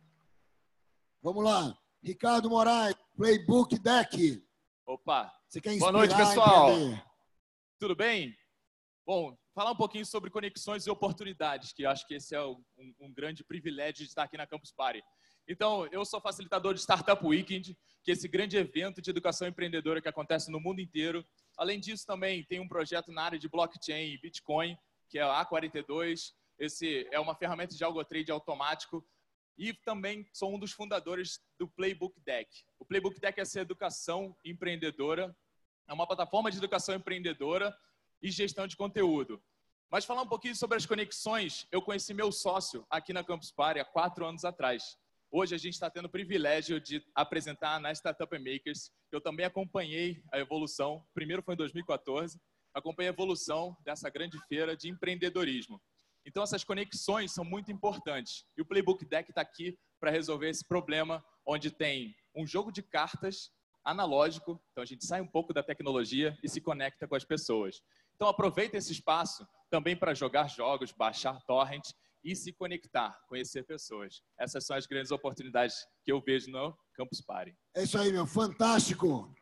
Vamos lá. Ricardo Moraes, Playbook Deck.
Opa.
Você quer
Boa
inspirar,
noite, pessoal.
empreender?
Tudo bem? Bom, falar um pouquinho sobre conexões e oportunidades, que eu acho que esse é um grande privilégio de estar aqui na Campus Party. Então, eu sou facilitador de Startup Weekend, que é esse grande evento de educação empreendedora que acontece no mundo inteiro. Além disso, também tem um projeto na área de blockchain e Bitcoin, que é a A42. Esse é uma ferramenta de algotrade automático. E também sou um dos fundadores do Playbook Deck. O Playbook Deck é essa educação empreendedora, é uma plataforma de educação empreendedora e gestão de conteúdo. Mas falar um pouquinho sobre as conexões, eu conheci meu sócio aqui na Campus Party há 4 anos atrás. Hoje a gente está tendo o privilégio de apresentar na Startup Makers. Eu também acompanhei a evolução, primeiro foi em 2014, acompanhei a evolução dessa grande feira de empreendedorismo. Então essas conexões são muito importantes. E o Playbook Deck está aqui para resolver esse problema, onde tem um jogo de cartas analógico, então a gente sai um pouco da tecnologia e se conecta com as pessoas. Então aproveita esse espaço também para jogar jogos, baixar torrent e se conectar, conhecer pessoas. Essas são as grandes oportunidades que eu vejo no Campus Party.
É isso aí, meu. Fantástico.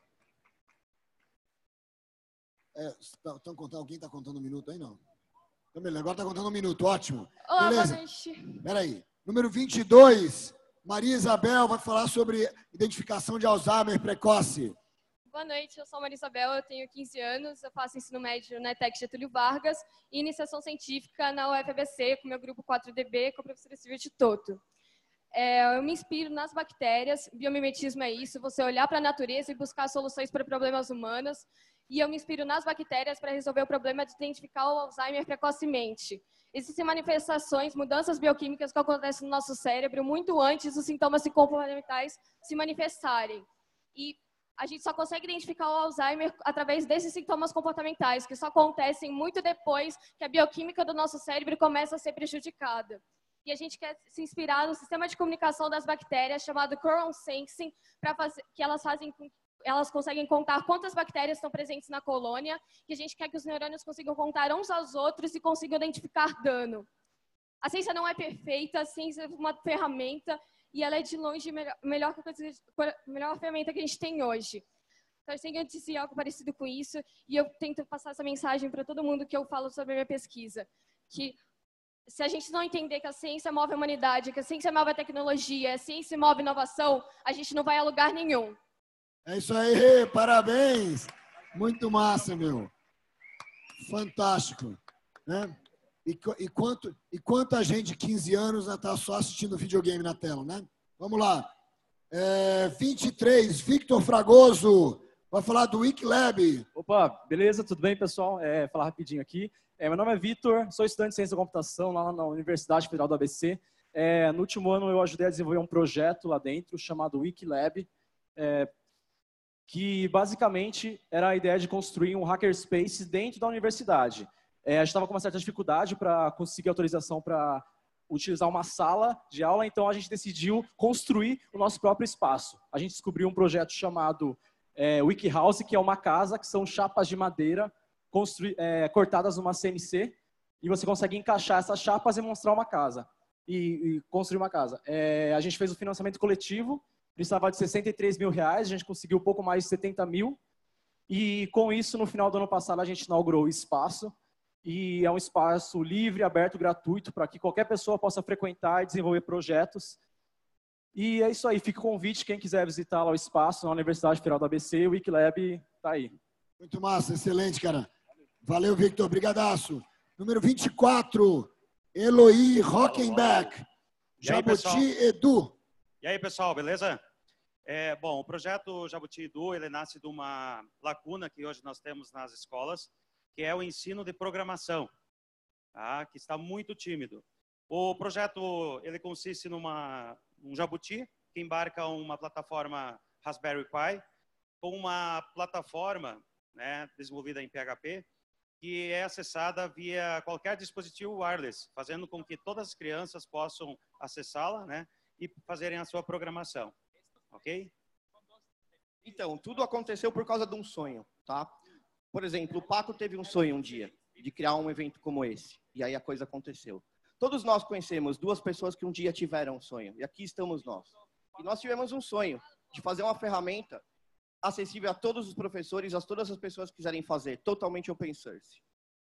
Alguém está contando um minuto aí, não? Então, beleza. Agora está contando um minuto. Ótimo.
Olá,
beleza.
boa noite.
Espera aí. Número 22, Maria Isabel vai falar sobre identificação de Alzheimer precoce.
Boa noite, eu sou a Maria Isabel, eu tenho 15 anos, eu faço ensino médio na ETEC Getúlio Vargas e iniciação científica na UFABC com meu grupo 4DB com a professora Silvia Titoto. Eu me inspiro nas bactérias, biomimetismo é isso, você olhar para a natureza e buscar soluções para problemas humanos. E eu me inspiro nas bactérias para resolver o problema de identificar o Alzheimer precocemente. Existem manifestações, mudanças bioquímicas que acontecem no nosso cérebro muito antes dos sintomas comportamentais se manifestarem. E a gente só consegue identificar o Alzheimer através desses sintomas comportamentais, que só acontecem muito depois que a bioquímica do nosso cérebro começa a ser prejudicada. E a gente quer se inspirar no sistema de comunicação das bactérias, chamado Coron Sensing, para fazer que elas conseguem contar quantas bactérias estão presentes na colônia, e a gente quer que os neurônios consigam contar uns aos outros e consigam identificar dano. A ciência não é perfeita, a ciência é uma ferramenta, e ela é de longe a melhor ferramenta que a gente tem hoje. Então, eu sempre disse algo parecido com isso, e eu tento passar essa mensagem para todo mundo que eu falo sobre a minha pesquisa, que se a gente não entender que a ciência move a humanidade, que a ciência move a tecnologia, a ciência move a inovação, a gente não vai a lugar nenhum.
É isso aí, parabéns. Muito massa, meu. Fantástico. Né? E quanta gente de 15 anos está só assistindo videogame na tela, né? Vamos lá. 23, Victor Fragoso, vai falar do Wikilab.
Opa, beleza? Tudo bem, pessoal? Falar rapidinho aqui. Meu nome é Victor, sou estudante de Ciência da Computação lá na Universidade Federal do ABC. No último ano eu ajudei a desenvolver um projeto lá dentro chamado Wikilab, que basicamente era a ideia de construir um hackerspace dentro da universidade. a gente estava com uma certa dificuldade para conseguir autorização para utilizar uma sala de aula, então a gente decidiu construir o nosso próprio espaço. A gente descobriu um projeto chamado WikiHouse, que é uma casa que são chapas de madeira cortadas numa CNC, e você consegue encaixar essas chapas e montar uma casa, e construir uma casa. A gente fez o financiamento coletivo, precisava de R$63 mil, a gente conseguiu um pouco mais de 70 mil, e com isso, no final do ano passado, a gente inaugurou o espaço, e é um espaço livre, aberto, gratuito, para que qualquer pessoa possa frequentar e desenvolver projetos. E é isso aí, fica o convite, quem quiser visitar lá o espaço, na Universidade Federal do ABC, o Wikilab está aí.
Muito massa, excelente, cara. Valeu, Victor, brigadaço. Número 24, Eloy Rockenbeck, Jabuti Edu.
E aí, pessoal, beleza? Bom, o projeto Jabuti Edu, ele nasce de uma lacuna que hoje nós temos nas escolas, que é o ensino de programação, tá? Que está muito tímido. O projeto, ele consiste num jabuti que embarca uma plataforma Raspberry Pi com uma plataforma, né, desenvolvida em PHP, que é acessada via qualquer dispositivo wireless, fazendo com que todas as crianças possam acessá-la, né, e fazerem a sua programação. Ok?
Então, tudo aconteceu por causa de um sonho, tá? Por exemplo, o Paco teve um sonho um dia de criar um evento como esse, e aí a coisa aconteceu. Todos nós conhecemos duas pessoas que um dia tiveram um sonho, e aqui estamos nós. E nós tivemos um sonho de fazer uma ferramenta acessível a todos os professores, a todas as pessoas que quiserem fazer, totalmente open source.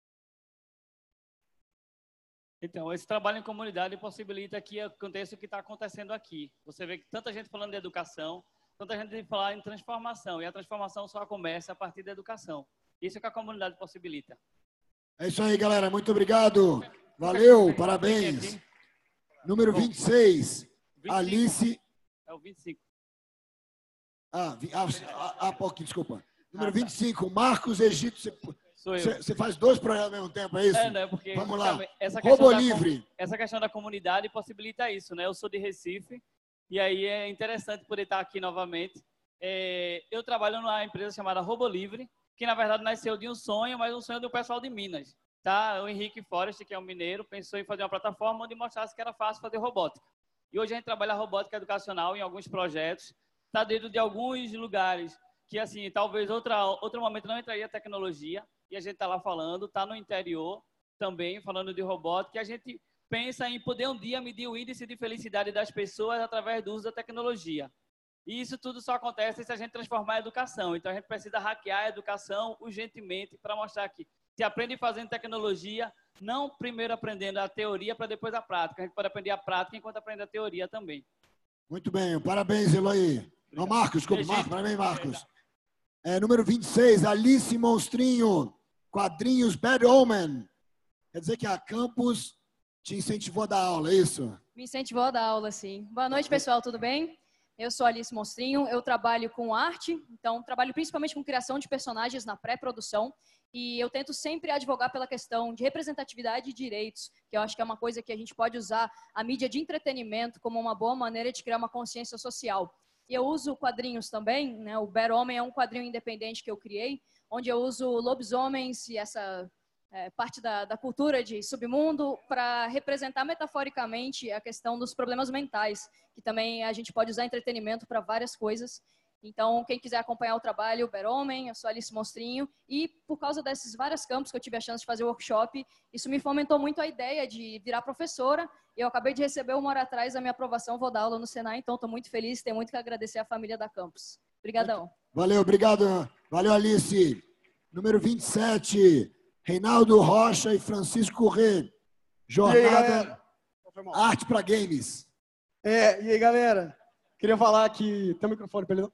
Então, esse trabalho em comunidade possibilita que aconteça o que está acontecendo aqui. Você vê que tanta gente falando de educação, tanta gente falando em transformação, e a transformação só começa a partir da educação. Isso é que a comunidade possibilita.
É isso aí, galera. Muito obrigado. Valeu, parabéns. Número 26, 25. Alice.
É o 25.
Pouquinho, desculpa. Número 25, Marcos Egito. Você faz dois projetos ao mesmo tempo, é isso?
Né? Porque
vamos lá.
Roubo
livre.
Essa questão da comunidade possibilita isso, né? Eu sou de Recife e aí é interessante poder estar aqui novamente. Eu trabalho numa empresa chamada Roubo Livre, que na verdade nasceu de um sonho, mas um sonho do pessoal de Minas. Tá? O Henrique Forrest, que é um mineiro, pensou em fazer uma plataforma onde mostrasse que era fácil fazer robótica. E hoje a gente trabalha robótica educacional em alguns projetos, está dentro de alguns lugares que, assim, talvez outro momento não entraria tecnologia, e a gente está lá falando, está no interior também, falando de robótica, e a gente pensa em poder um dia medir o índice de felicidade das pessoas através do uso da tecnologia. E isso tudo só acontece se a gente transformar a educação. Então, a gente precisa hackear a educação urgentemente para mostrar que se aprende fazendo tecnologia, não primeiro aprendendo a teoria para depois a prática. A gente pode aprender a prática enquanto aprende a teoria também.
Muito bem, parabéns, Eloy. Não, Marcos, desculpa, Marcos, parabéns, Marcos. Número 26, Alice Monstrinho, quadrinhos Bad Omen. Quer dizer que a Campus te incentivou a dar aula, é isso?
Me incentivou a dar aula, sim. Boa noite, pessoal, tudo bem? Eu sou Alice Monstrinho, eu trabalho com arte, então trabalho principalmente com criação de personagens na pré-produção e eu tento sempre advogar pela questão de representatividade e direitos, que eu acho que é uma coisa que a gente pode usar a mídia de entretenimento como uma boa maneira de criar uma consciência social. E eu uso quadrinhos também, né? O Bad Homem é um quadrinho independente que eu criei, onde eu uso lobisomens e essa parte da cultura de submundo para representar metaforicamente a questão dos problemas mentais, que também a gente pode usar entretenimento para várias coisas. Então, quem quiser acompanhar o trabalho, Bad Homem, eu sou Alice Monstrinho, e por causa desses vários campos que eu tive a chance de fazer o workshop, isso me fomentou muito a ideia de virar professora. Eu acabei de receber uma hora atrás a minha aprovação, vou dar aula no Senai, então estou muito feliz, tenho muito que agradecer à família da Campus. Obrigadão.
Valeu, obrigado. Valeu, Alice. Número 27, Reinaldo Rocha e Francisco Corrêa. Jornada Arte para Games.
E aí, galera? Queria falar que... Tem o microfone, perdão?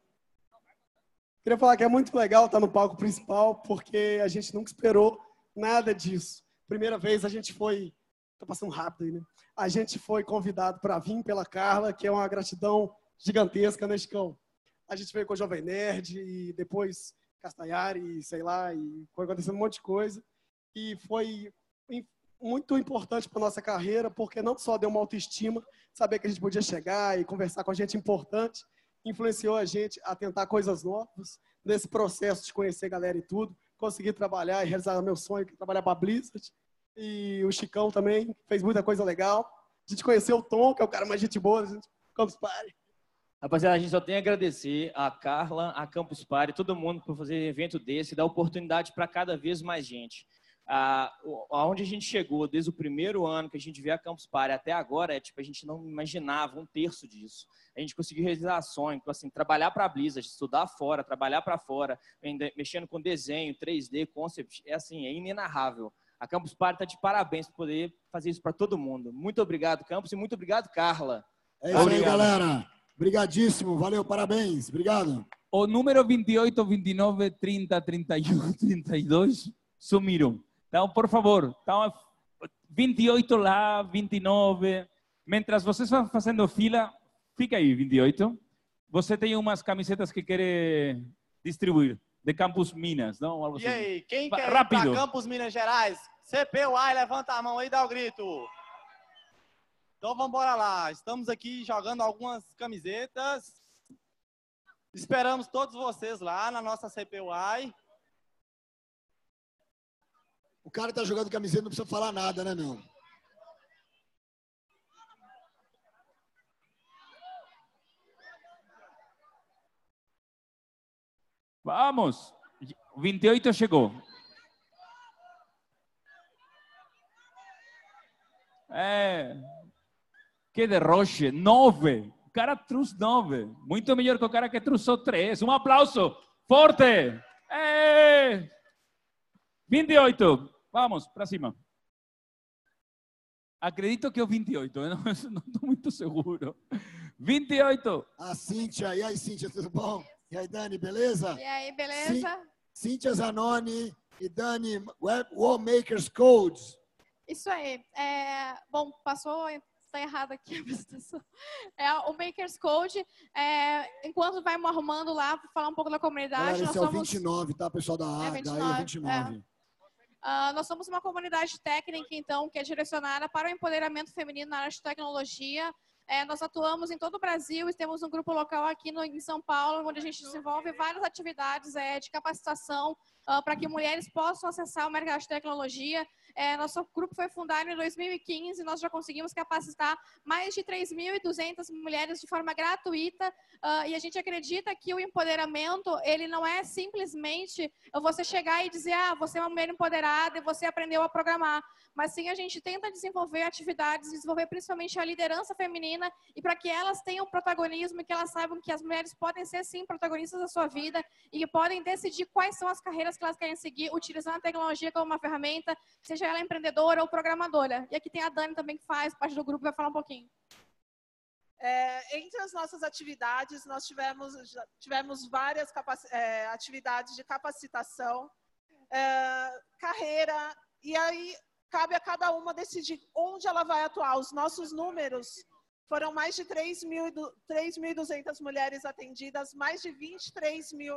Queria falar que é muito legal estar no palco principal, porque a gente nunca esperou nada disso. Primeira vez a gente foi... Tô passando rápido aí, né? A gente foi convidado para vir pela Carla, que é uma gratidão gigantesca, né, Chicão? A gente veio com o Jovem Nerd e depois Castanhari, sei lá, e foi acontecendo um monte de coisa. E foi muito importante para nossa carreira, porque não só deu uma autoestima, saber que a gente podia chegar e conversar com a gente importante, influenciou a gente a tentar coisas novas nesse processo de conhecer a galera e tudo. consegui trabalhar e realizar meu sonho, que é trabalhar para a Blizzard. E o Chicão também fez muita coisa legal. A gente conheceu o Tom, que é o cara mais gente boa, a gente Campus Party.
Rapaziada, a gente só tem a agradecer a Carla, a Campus Party, todo mundo por fazer evento desse, dar oportunidade para cada vez mais gente. Aonde a gente chegou desde o primeiro ano que a gente vê a Campus Party até agora, a gente não imaginava um terço disso. A gente conseguiu realizar sonhos, então, assim, trabalhar para a Blizzard, estudar fora, trabalhar para fora, mexendo com desenho, 3D, concept, é inenarrável. A Campus Party está de parabéns por poder fazer isso para todo mundo. Muito obrigado, Campus, e muito obrigado, Carla.
É isso aí, galera. Obrigadíssimo, valeu, parabéns, obrigado.
O número 28, 29, 30, 31, 32 sumiram. Então, por favor, então, 28 lá, 29. Mientras vocês vão fazendo fila, fica aí, 28. Você tem umas camisetas que quer distribuir, de Campus Minas, não? Algo
E
assim.
aí, quem quer
Rápido.
ir para Campus Minas Gerais? CPUI, levanta a mão aí e dá o grito. Então vamos embora lá. Estamos aqui jogando algumas camisetas. Esperamos todos vocês lá na nossa CPUI.
O cara tá jogando camiseta, não precisa falar nada, né, meu?
Vamos. 28 chegou. Que derroche. 9. O cara trouxe 9. Muito melhor que o cara que trouxe 3. Um aplauso. Forte. 28. Vamos, para cima. Acredito que é o 28. Eu não estou muito seguro. 28.
A Cíntia. E aí, Cíntia, tudo bom? E aí, Dani, beleza?
E aí, beleza?
Cíntia Zanoni e Dani, Wallmakers Codes.
Isso aí. Bom, passou, está errado aqui a apresentação. O Makers Code, enquanto vai me arrumando lá, para falar um pouco da comunidade.
Galera, esse
nós
é o 29, tá, pessoal da ARGA?
29,
Aí é 29.
Nós somos uma comunidade técnica, então, que é direcionada para o empoderamento feminino na área de tecnologia. Nós atuamos em todo o Brasil e temos um grupo local aqui em São Paulo, onde a gente desenvolve várias atividades de capacitação para que mulheres possam acessar o mercado de tecnologia. Nosso grupo foi fundado em 2015 e nós já conseguimos capacitar mais de 3.200 mulheres de forma gratuita. E a gente acredita que o empoderamento, ele não é simplesmente você chegar e dizer, você é uma mulher empoderada e você aprendeu a programar. Mas sim, a gente tenta desenvolver atividades, desenvolver principalmente a liderança feminina e para que elas tenham protagonismo e que elas saibam que as mulheres podem ser, sim, protagonistas da sua vida e que podem decidir quais são as carreiras que elas querem seguir, utilizando a tecnologia como uma ferramenta, seja ela empreendedora ou programadora. E aqui tem a Dani também, que faz parte do grupo, vai falar um pouquinho.
Entre as nossas atividades, nós tivemos várias atividades de capacitação, carreira, e aí cabe a cada uma decidir onde ela vai atuar. Os nossos números foram mais de 3.200 mulheres atendidas, mais de 23%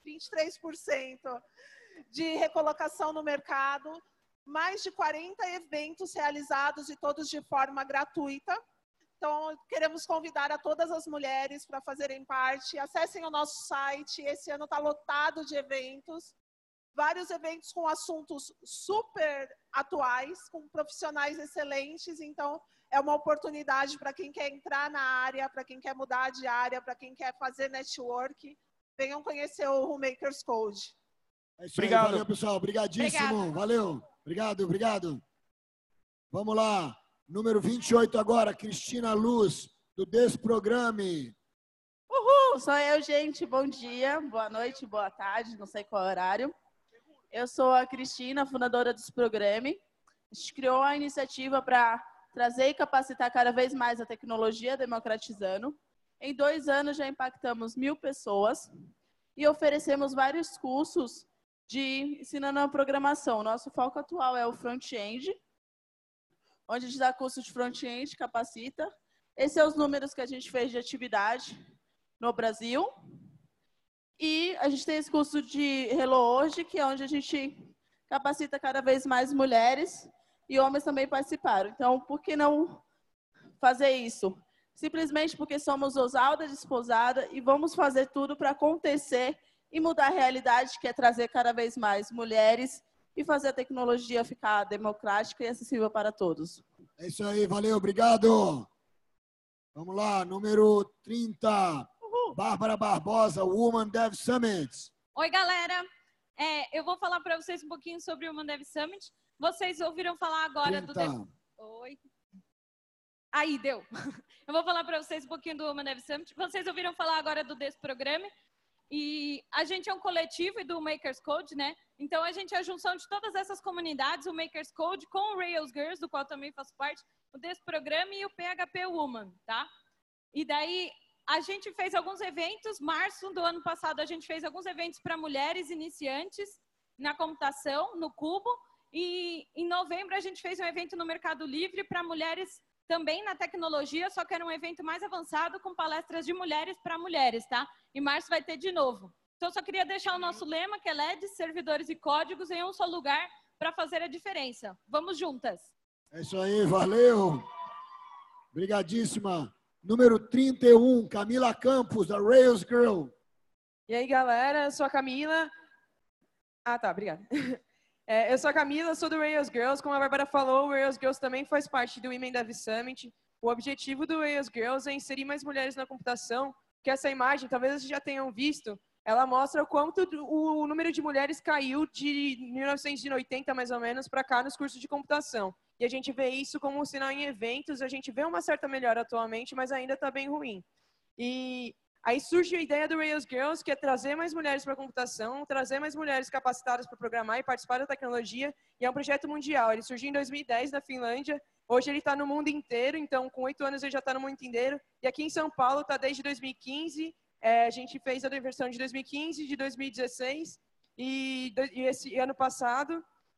de recolocação no mercado, mais de 40 eventos realizados e todos de forma gratuita. Então, queremos convidar a todas as mulheres para fazerem parte. Acessem o nosso site, esse ano está lotado de eventos. Vários eventos com assuntos super atuais, com profissionais excelentes. Então, é uma oportunidade para quem quer entrar na área, para quem quer mudar de área, para quem quer fazer network. Venham conhecer o Wallmakers Code.
É isso aí, valeu, pessoal. Obrigadíssimo. Obrigada. Valeu. Obrigado. Vamos lá. Número 28 agora, Cristina Luz, do Desprograme.
Uhul! Sou eu, gente. Bom dia, boa noite, boa tarde, não sei qual horário. Eu sou a Cristina, fundadora do Desprograme. A gente criou a iniciativa para trazer e capacitar cada vez mais a tecnologia, democratizando. Em 2 anos já impactamos 1.000 pessoas e oferecemos vários cursos de ensinando a programação. Nosso foco atual é o front-end, onde a gente dá curso de front-end, capacita. Esses são os números que a gente fez de atividade no Brasil. E a gente tem esse curso de Hello Hoje, que é onde a gente capacita cada vez mais mulheres e homens também participaram. Então, por que não fazer isso? Simplesmente porque somos ousadas, desposadas e vamos fazer tudo para acontecer e mudar a realidade, que é trazer cada vez mais mulheres e fazer a tecnologia ficar democrática e acessível para todos.
É isso aí, valeu, obrigado. Vamos lá, número 30, Bárbara Barbosa, Woman Dev Summit.
Oi, galera. Eu vou falar para vocês um pouquinho sobre o Woman Dev Summit. Vocês ouviram falar agora
30.
Oi. Aí, deu. Eu vou falar para vocês um pouquinho do Woman Dev Summit. Vocês ouviram falar agora desse programa? E a gente é um coletivo e do Makers Code, né? Então, a gente é a junção de todas essas comunidades, o Makers Code com o Rails Girls, do qual também faço parte, o desse programa e o PHP Woman, tá? E daí, a gente fez alguns eventos, março do ano passado, a gente fez alguns eventos para mulheres iniciantes na computação, no Cubo, e em novembro a gente fez um evento no Mercado Livre para mulheres também na tecnologia, só que era um evento mais avançado com palestras de mulheres para mulheres, tá? Em março vai ter de novo. Então, eu só queria deixar o nosso lema, que é LED, servidores e códigos em um só lugar para fazer a diferença. Vamos juntas.
É isso aí, valeu. Obrigadíssima. Número 31, Camila Campos, da Rails Girl.
E aí, galera, eu sou a Camila. Ah, tá, obrigada. Eu sou a Camila, sou do Rails Girls. Como a Bárbara falou, o Rails Girls também faz parte do Women Dev Summit. O objetivo do Rails Girls é inserir mais mulheres na computação, que essa imagem, talvez vocês já tenham visto, ela mostra o quanto o número de mulheres caiu de 1980, mais ou menos, para cá nos cursos de computação. E a gente vê isso como um sinal em eventos, a gente vê uma certa melhora atualmente, mas ainda está bem ruim. E aí surge a ideia do Rails Girls, que é trazer mais mulheres para a computação, trazer mais mulheres capacitadas para programar e participar da tecnologia, e é um projeto mundial. Ele surgiu em 2010 na Finlândia, hoje ele está no mundo inteiro, então com 8 anos ele já está no mundo inteiro, e aqui em São Paulo está desde 2015, a gente fez a versão de 2015, de 2016, e esse ano passado,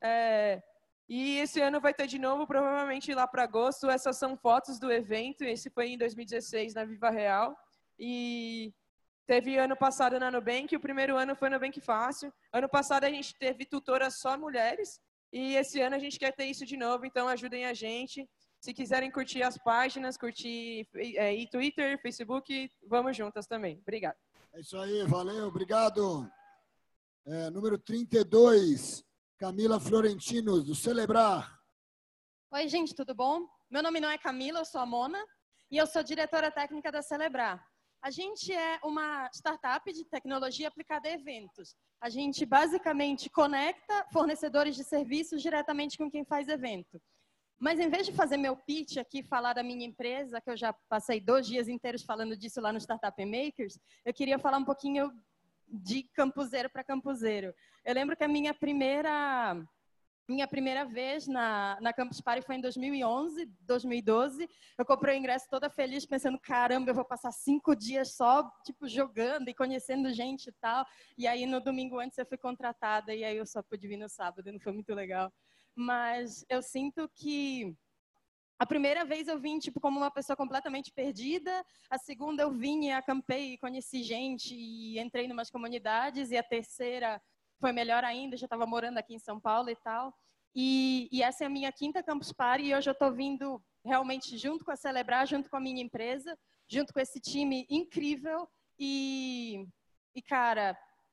e esse ano vai ter de novo, provavelmente lá para agosto. Essas são fotos do evento, esse foi em 2016 na Viva Real. E teve ano passado na Nubank, o primeiro ano foi Nubank Fácil. Ano passado a gente teve tutoras só mulheres e esse ano a gente quer ter isso de novo, então ajudem a gente. Se quiserem curtir as páginas, curtir Twitter, Facebook, vamos juntas também. Obrigado.
É isso aí, valeu, obrigado. Número 32, Camila Florentinos, do Celebrar.
Oi, gente, tudo bom? Meu nome não é Camila, eu sou a Mona e eu sou diretora técnica da Celebrar. A gente é uma startup de tecnologia aplicada a eventos. A gente basicamente conecta fornecedores de serviços diretamente com quem faz evento. Mas em vez de fazer meu pitch aqui, falar da minha empresa, que eu já passei 2 dias inteiros falando disso lá no Startup Makers, eu queria falar um pouquinho de campuseiro para campuseiro. Eu lembro que a minha primeira vez na Campus Party foi em 2011, 2012. Eu comprei o ingresso toda feliz, pensando, caramba, eu vou passar 5 dias só, tipo, jogando e conhecendo gente e tal. E aí, no domingo antes, eu fui contratada e aí eu só pude vir no sábado, não foi muito legal. Mas eu sinto que a primeira vez eu vim, tipo, como uma pessoa completamente perdida. A segunda eu vim e acampei e conheci gente e entrei em umas comunidades. E a terceira foi melhor ainda, já estava morando aqui em São Paulo e tal. E essa é a minha 5ª Campus Party e hoje eu estou vindo realmente junto com a Celebrar, junto com a minha empresa, junto com esse time incrível. E cara,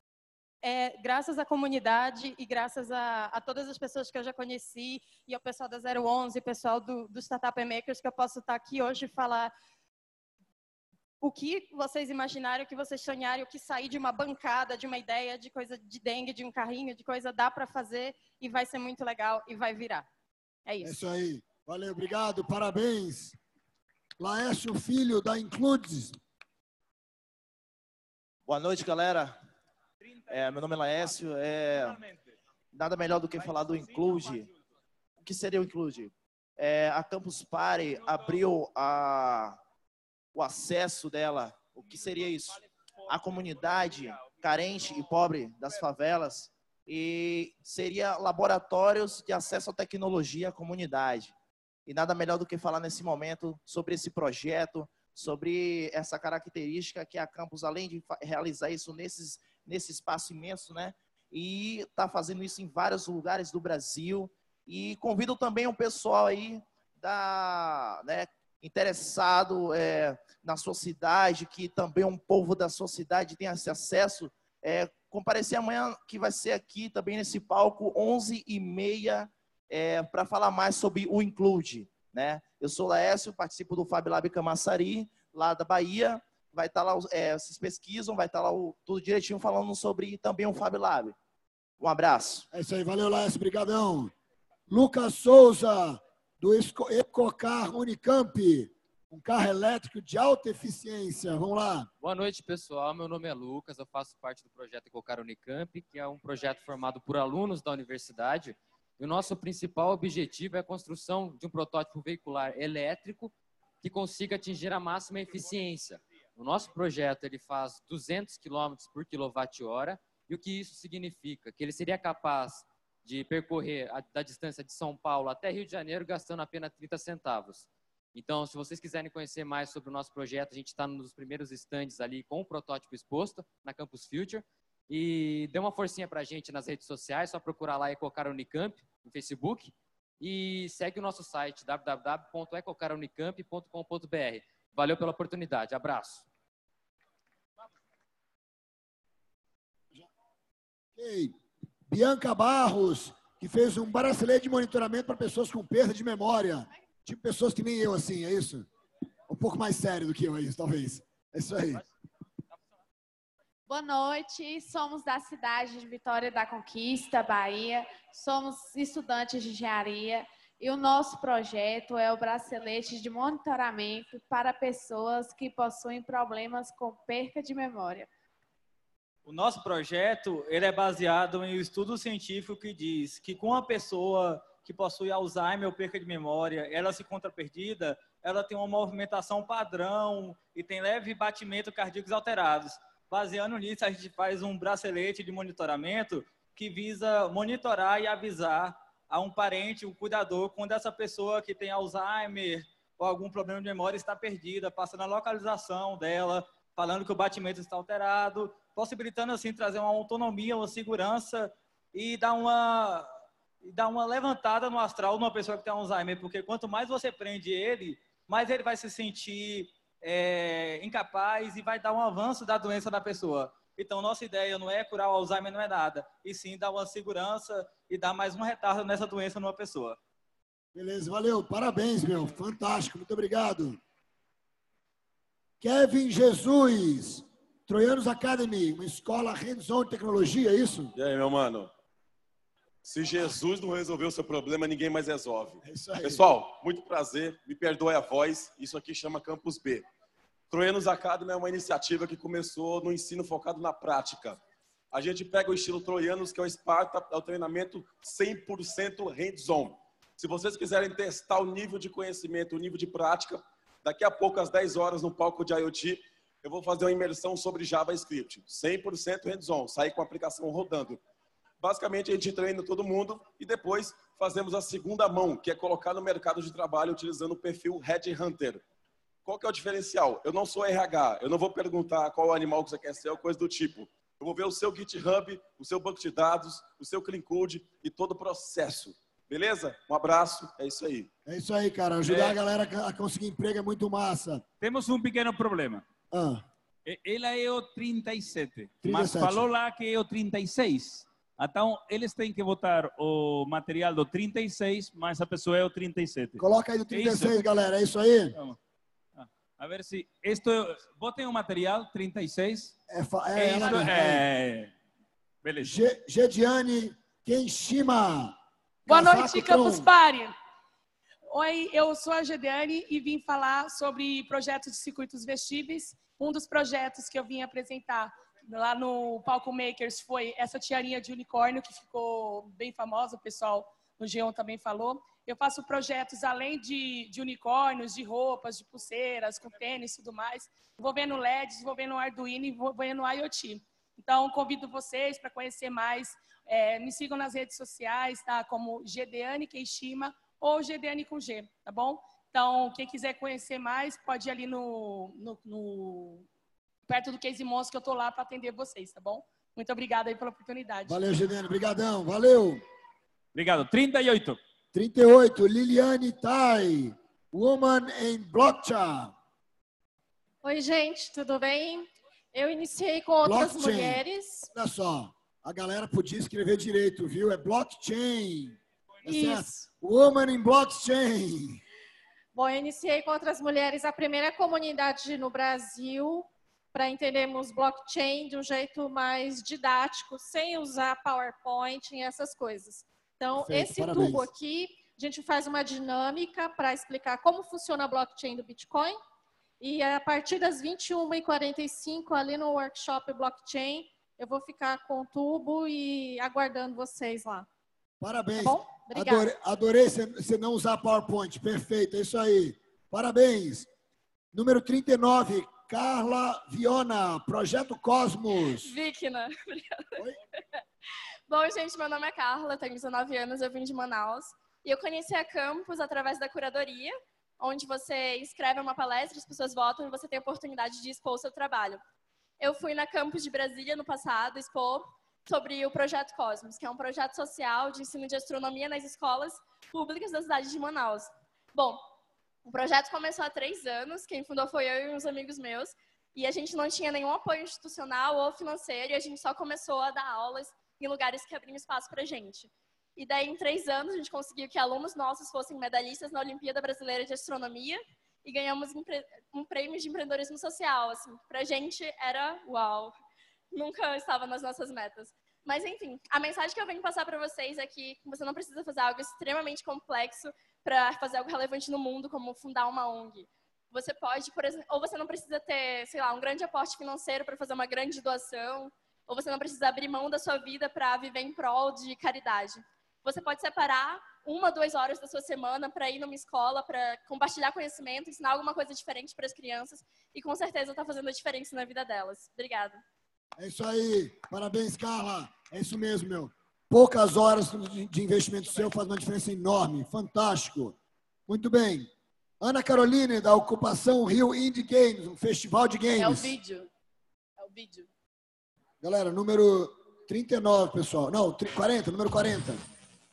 graças à comunidade e graças a todas as pessoas que eu já conheci e ao pessoal da 011, pessoal do Startup Makers, que eu posso estar aqui hoje e falar o que vocês imaginaram, o que vocês sonharam, o que sair de uma bancada, de uma ideia, de coisa de dengue, de um carrinho, de coisa dá para fazer e vai ser muito legal e vai virar. É isso.
É isso aí. Valeu, obrigado, parabéns. Laércio Filho, da Includes.
Boa noite, galera. Meu nome é Laércio. Nada melhor do que falar do Include. O que seria o Include? A Campus Party abriu o acesso dela. O que seria isso? A comunidade carente e pobre das favelas, e seria laboratórios de acesso à tecnologia à comunidade. E nada melhor do que falar nesse momento sobre esse projeto, sobre essa característica que a Campus, além de realizar isso nesse espaço imenso, né, e está fazendo isso em vários lugares do Brasil. E convido também o pessoal aí interessado na sua cidade, que também um povo da sua cidade tenha esse acesso, comparecer amanhã, que vai ser aqui também nesse palco, 11h30, para falar mais sobre o Include, né? Eu sou o Laércio, participo do Fab Lab Camaçari, lá da Bahia. Vai estar lá, vocês pesquisam, vai estar lá tudo direitinho falando sobre também o Fab Lab. Um abraço.
É isso aí, valeu, Laércio, brigadão. Lucas Souza, do Ecocar Unicamp, um carro elétrico de alta eficiência. Vamos lá.
Boa noite, pessoal. Meu nome é Lucas, eu faço parte do projeto Ecocar Unicamp, que é um projeto formado por alunos da universidade. E o nosso principal objetivo é a construção de um protótipo veicular elétrico que consiga atingir a máxima eficiência. O nosso projeto ele faz 200 km por quilowatt-hora, e o que isso significa? Que ele seria capaz de percorrer da distância de São Paulo até Rio de Janeiro gastando apenas 30 centavos. Então, se vocês quiserem conhecer mais sobre o nosso projeto, a gente está nos primeiros estandes ali com o protótipo exposto na Campus Future. E dê uma forcinha para a gente nas redes sociais, só procurar lá Ecocar Unicamp no Facebook e segue o nosso site www.ecocarunicamp.com.br. Valeu pela oportunidade. Abraço.
Okay. Bianca Barros, que fez um bracelete de monitoramento para pessoas com perda de memória. Tipo pessoas que nem eu, assim, é isso? Um pouco mais sério do que eu, é isso, talvez. É isso aí.
Boa noite, somos da cidade de Vitória da Conquista, Bahia. Somos estudantes de engenharia. E o nosso projeto é o bracelete de monitoramento para pessoas que possuem problemas com perca de memória.
O nosso projeto ele é baseado em um estudo científico que diz que com a pessoa que possui Alzheimer ou perca de memória, ela se encontra perdida, ela tem uma movimentação padrão e tem leve batimento cardíacos alterados. Baseando nisso, a gente faz um bracelete de monitoramento que visa monitorar e avisar a um parente, um cuidador, quando essa pessoa que tem Alzheimer ou algum problema de memória está perdida, passando a localização dela, falando que o batimento está alterado, possibilitando assim trazer uma autonomia, uma segurança e dar uma levantada no astral numa pessoa que tem Alzheimer, porque quanto mais você prende ele, mais ele vai se sentir incapaz e vai dar um avanço da doença da pessoa. Então, nossa ideia não é curar o Alzheimer, não é nada, e sim dar uma segurança e dar mais um retardo nessa doença numa pessoa.
Beleza, valeu. Parabéns, meu. Fantástico. Muito obrigado. Kevin Jesus, Troianos Academy, uma escola hands-on de tecnologia, é isso?
E aí, meu mano? Se Jesus não resolveu o seu problema, ninguém mais resolve.
É isso aí.
Pessoal, muito prazer. Me perdoe a voz. Isso aqui chama Campus B. Troianos Academy é uma iniciativa que começou no ensino focado na prática. A gente pega o estilo Troianos, que é o Sparta, é o treinamento 100% hands-on. Se vocês quiserem testar o nível de conhecimento, o nível de prática, daqui a pouco, às 10 horas, no palco de IoT, eu vou fazer uma imersão sobre JavaScript. 100% hands-on, sair com a aplicação rodando. Basicamente, a gente treina todo mundo e depois fazemos a segunda mão, que é colocar no mercado de trabalho utilizando o perfil Headhunter. Qual que é o diferencial? Eu não sou RH, eu não vou perguntar qual animal que você quer ser ou coisa do tipo. Eu vou ver o seu GitHub, o seu banco de dados, o seu Clean Code e todo o processo. Beleza? Um abraço, é isso aí.
É isso aí, cara. Ajudar a galera a conseguir emprego é muito massa.
Temos um pequeno problema. Ela é o 37, mas falou lá que é o 36. Então, eles têm que votar o material do 36, mas a pessoa é o 37.
Coloca aí do 36, galera. É isso aí?
Vamos. A ver se... Votem o material 36. Beleza.
Gediane Kenshima.
Boa noite, Campus Party. Oi, eu sou a Gediane e vim falar sobre projetos de circuitos vestíveis. Um dos projetos que eu vim apresentar lá no Palco Makers foi essa tiarinha de unicórnio, que ficou bem famosa, o pessoal no G1 também falou. Eu faço projetos além de unicórnios, de roupas, de pulseiras, com tênis e tudo mais, envolvendo LEDs, envolvendo Arduino, envolvendo IoT. Então, convido vocês para conhecer mais. Me sigam nas redes sociais, tá? Como Gediane Kenshima ou Gediane com G, tá bom? Então, quem quiser conhecer mais, pode ir ali perto do Case Monstro, que eu estou lá para atender vocês, tá bom? Muito obrigada aí pela oportunidade.
Valeu, Gediane. Obrigadão. Valeu.
Obrigado. 38.
38, Liliane Tai, Woman in Blockchain.
Oi, gente, tudo bem?
Eu iniciei com outras
Blockchain.
mulheres.
Olha só, a galera podia escrever direito, viu? É blockchain. Tá
Isso.
certo? Woman in blockchain.
Bom, eu iniciei com outras mulheres a primeira comunidade no Brasil para entendermos blockchain de um jeito mais didático, sem usar PowerPoint e essas coisas. Então,
Perfeito,
esse
parabéns.
tubo aqui, a gente faz uma dinâmica para explicar como funciona a blockchain do Bitcoin. E a partir das 21h45, ali no workshop blockchain, eu vou ficar com o tubo e aguardando vocês lá.
Parabéns.
Tá bom? Obrigada.
Adorei você não usar PowerPoint. Perfeito, é isso aí. Parabéns. Número 39, Carla Viona, Projeto Cosmos.
Vikna. Bom, gente, meu nome é Carla, tenho 19 anos, eu vim de Manaus. E eu conheci a Campus através da curadoria, onde você inscreve uma palestra, as pessoas votam e você tem a oportunidade de expor o seu trabalho. Eu fui na Campus de Brasília no passado expor sobre o Projeto Cosmos, que é um projeto social de ensino de astronomia nas escolas públicas da cidade de Manaus. Bom, o projeto começou há 3 anos, quem fundou foi eu e uns amigos meus, e a gente não tinha nenhum apoio institucional ou financeiro, e a gente só começou a dar aulas em lugares que abriam espaço para a gente. E daí, em 3 anos, a gente conseguiu que alunos nossos fossem medalhistas na Olimpíada Brasileira de Astronomia e ganhamos um prêmio de empreendedorismo social. Assim, para a gente era uau, nunca estava nas nossas metas. Mas, enfim, a mensagem que eu venho passar para vocês é que você não precisa fazer algo extremamente complexo para fazer algo relevante no mundo, como fundar uma ONG. Você pode, por exemplo, ou você não precisa ter, sei lá, um grande aporte financeiro para fazer uma grande doação, ou você não precisa abrir mão da sua vida para viver em prol de caridade. Você pode separar 1 a 2 horas da sua semana para ir numa escola, para compartilhar conhecimento, ensinar alguma coisa diferente para as crianças e com certeza está fazendo a diferença na vida delas. Obrigada.
É isso aí. Parabéns, Carla. É isso mesmo, meu. Poucas horas de investimento seu faz uma diferença enorme. Fantástico. Muito bem. Ana Caroline, da Ocupação Rio Indie Games, um festival de games.
É o vídeo. É o vídeo.
Galera, número 39, pessoal. Não, 40, número 40.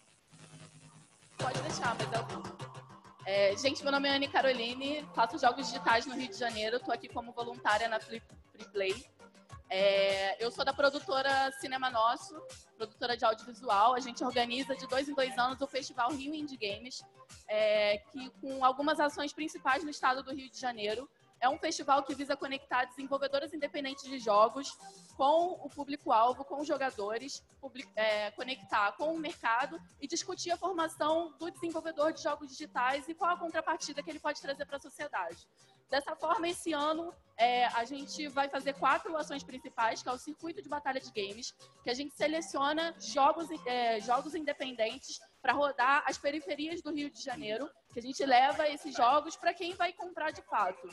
Pode deixar, mas é o vídeo. Gente, meu nome é Ana Caroline, faço jogos digitais no Rio de Janeiro, estou aqui como voluntária na Free Play. Eu sou da produtora Cinema Nosso, produtora de audiovisual. A gente organiza de 2 em 2 anos o Festival Rio Indie Games, que com algumas ações principais no estado do Rio de Janeiro. É um festival que visa conectar desenvolvedoras independentes de jogos com o público-alvo, com os jogadores, conectar com o mercado e discutir a formação do desenvolvedor de jogos digitais e qual a contrapartida que ele pode trazer para a sociedade. Dessa forma, esse ano, a gente vai fazer 4 ações principais, que é o Circuito de Batalha de Games, que a gente seleciona jogos independentes para rodar as periferias do Rio de Janeiro, que a gente leva esses jogos para quem vai comprar de fato.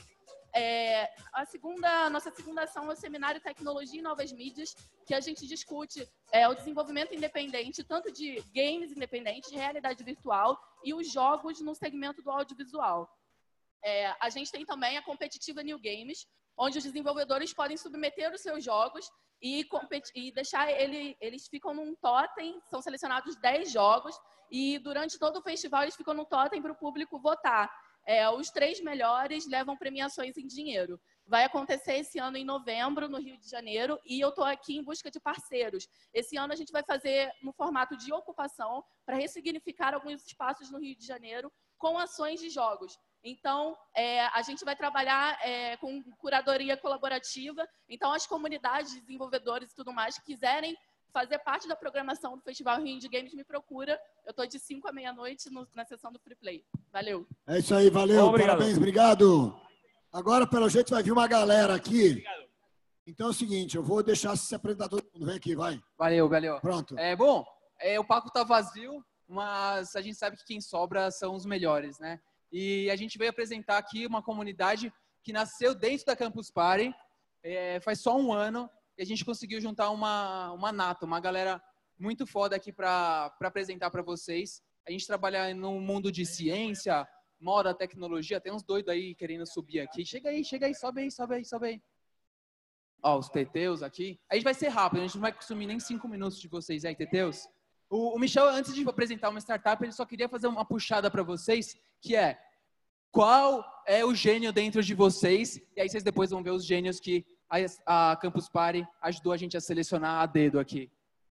Nossa segunda ação é o Seminário Tecnologia e Novas Mídias, que a gente discute o desenvolvimento independente, tanto de games independentes, de realidade virtual, e os jogos no segmento do audiovisual. A gente tem também a competitiva New Games, onde os desenvolvedores podem submeter os seus jogos e deixar eles ficam num totem, são selecionados 10 jogos, e durante todo o festival eles ficam no totem para o público votar. Os 3 melhores levam premiações em dinheiro. Vai acontecer esse ano em novembro, no Rio de Janeiro, e eu estou aqui em busca de parceiros. Esse ano a gente vai fazer no formato de ocupação, para ressignificar alguns espaços no Rio de Janeiro, com ações de jogos. Então, a gente vai trabalhar com curadoria colaborativa. Então, as comunidades, desenvolvedores e tudo mais que quiserem fazer parte da programação do Festival Rio Indie Games, me procura. Eu estou de 5 à meia-noite na sessão do Free Play. Valeu.
É isso aí, valeu.
Obrigado.
Parabéns, obrigado. Agora, pelo jeito, vai vir uma galera aqui. Obrigado. Então é o seguinte, eu vou deixar se apresentar todo mundo. Vem aqui, vai.
Valeu, valeu.
Pronto.
Bom, o palco tá vazio, mas a gente sabe que quem sobra são os melhores, né? E a gente veio apresentar aqui uma comunidade que nasceu dentro da Campus Party, faz só 1 ano, e a gente conseguiu juntar uma nata, uma galera muito foda aqui para apresentar para vocês. A gente trabalha no mundo de ciência, moda, tecnologia, tem uns doidos aí querendo subir aqui. Chega aí, sobe aí. Ó, os teteus aqui. A gente vai ser rápido, a gente não vai consumir nem 5 minutos de vocês aí, teteus. O Michel, antes de apresentar uma startup, ele só queria fazer uma puxada para vocês, que qual é o gênio dentro de vocês? E aí vocês depois vão ver os gênios que a Campus Party ajudou a gente a selecionar a dedo aqui.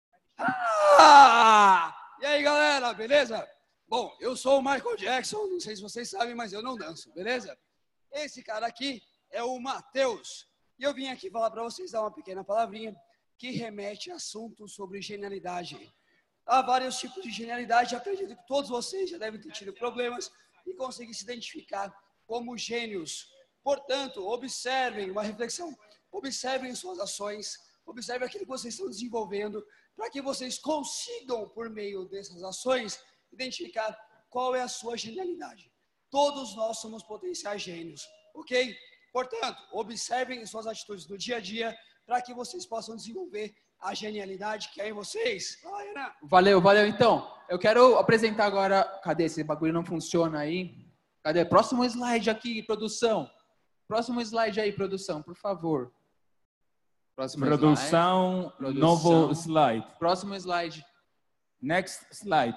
E aí, galera, beleza? Bom, eu sou o Michael Jackson, não sei se vocês sabem, mas eu não danço, beleza? Esse cara aqui é o Matheus. E eu vim aqui falar para vocês dar uma pequena palavrinha que remete a assuntos sobre genialidade. Há vários tipos de genialidade, acredito que todos vocês já devem ter tido problemas e conseguem se identificar como gênios. Portanto, observem uma reflexão, observem suas ações, observem aquilo que vocês estão desenvolvendo, para que vocês consigam, por meio dessas ações, identificar qual é a sua genialidade. Todos nós somos potenciais gênios, ok? Portanto, observem suas atitudes do dia a dia, para que vocês possam desenvolver a genialidade que é em vocês. Fala, Renan.
Valeu, valeu. Então, eu quero apresentar agora... Cadê? Esse bagulho não funciona aí. Cadê? Próximo slide aqui, produção. Próximo slide aí, produção, por favor. Próximo
Produção,
slide.
novo slide.
Próximo slide.
Next slide.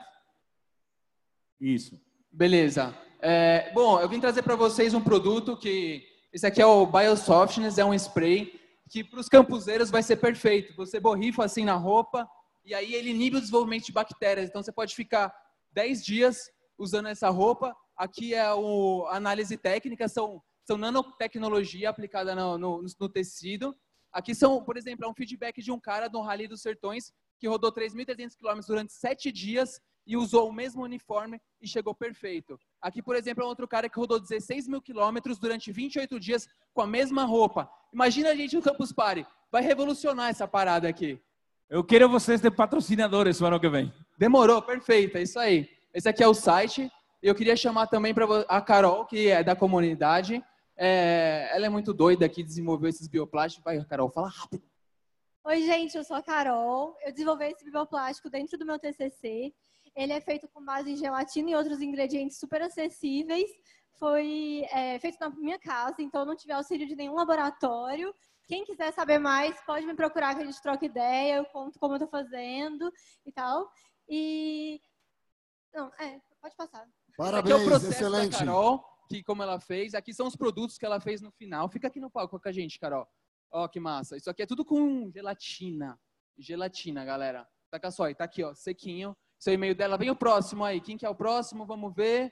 Isso.
Beleza. Bom, eu vim trazer para vocês um produto que... Esse aqui é o Biosoftness, é um spray que para os campuseiros vai ser perfeito. Você borrifa assim na roupa e aí ele inibe o desenvolvimento de bactérias. Então você pode ficar 10 dias usando essa roupa. Aqui é a análise técnica, são nanotecnologia aplicada no tecido. Aqui são, por exemplo, é um feedback de um cara do Rally dos Sertões que rodou 3.300 km durante 7 dias e usou o mesmo uniforme e chegou perfeito. Aqui, por exemplo, é outro cara que rodou 16.000 km durante 28 dias com a mesma roupa. Imagina a gente no Campus Party. Vai revolucionar essa parada aqui.
Eu quero vocês de patrocinadores no ano que vem.
Demorou, perfeito, é isso aí. Esse aqui é o site. Eu queria chamar também para a Carol, que é da comunidade. Ela é muito doida aqui, desenvolveu esses bioplásticos. Vai, Carol, fala rápido.
Oi, gente, eu sou a Carol. Eu desenvolvi esse bioplástico dentro do meu TCC. Ele é feito com base em gelatina e outros ingredientes super acessíveis. Foi feito na minha casa, então eu não tive auxílio de nenhum laboratório. Quem quiser saber mais, pode me procurar que a gente troca ideia, eu conto como eu tô fazendo e tal. E... Não, pode passar.
Parabéns,
aqui é o processo
excelente.
da Carol, que como ela fez. Aqui são os produtos que ela fez no final. Fica aqui no palco com a gente, Carol. Ó, que massa. Isso aqui é tudo com gelatina. Gelatina, galera. Taca só aí, tá aqui, ó, sequinho. Seu e-mail dela. Vem o próximo aí. Quem que é o próximo? Vamos ver.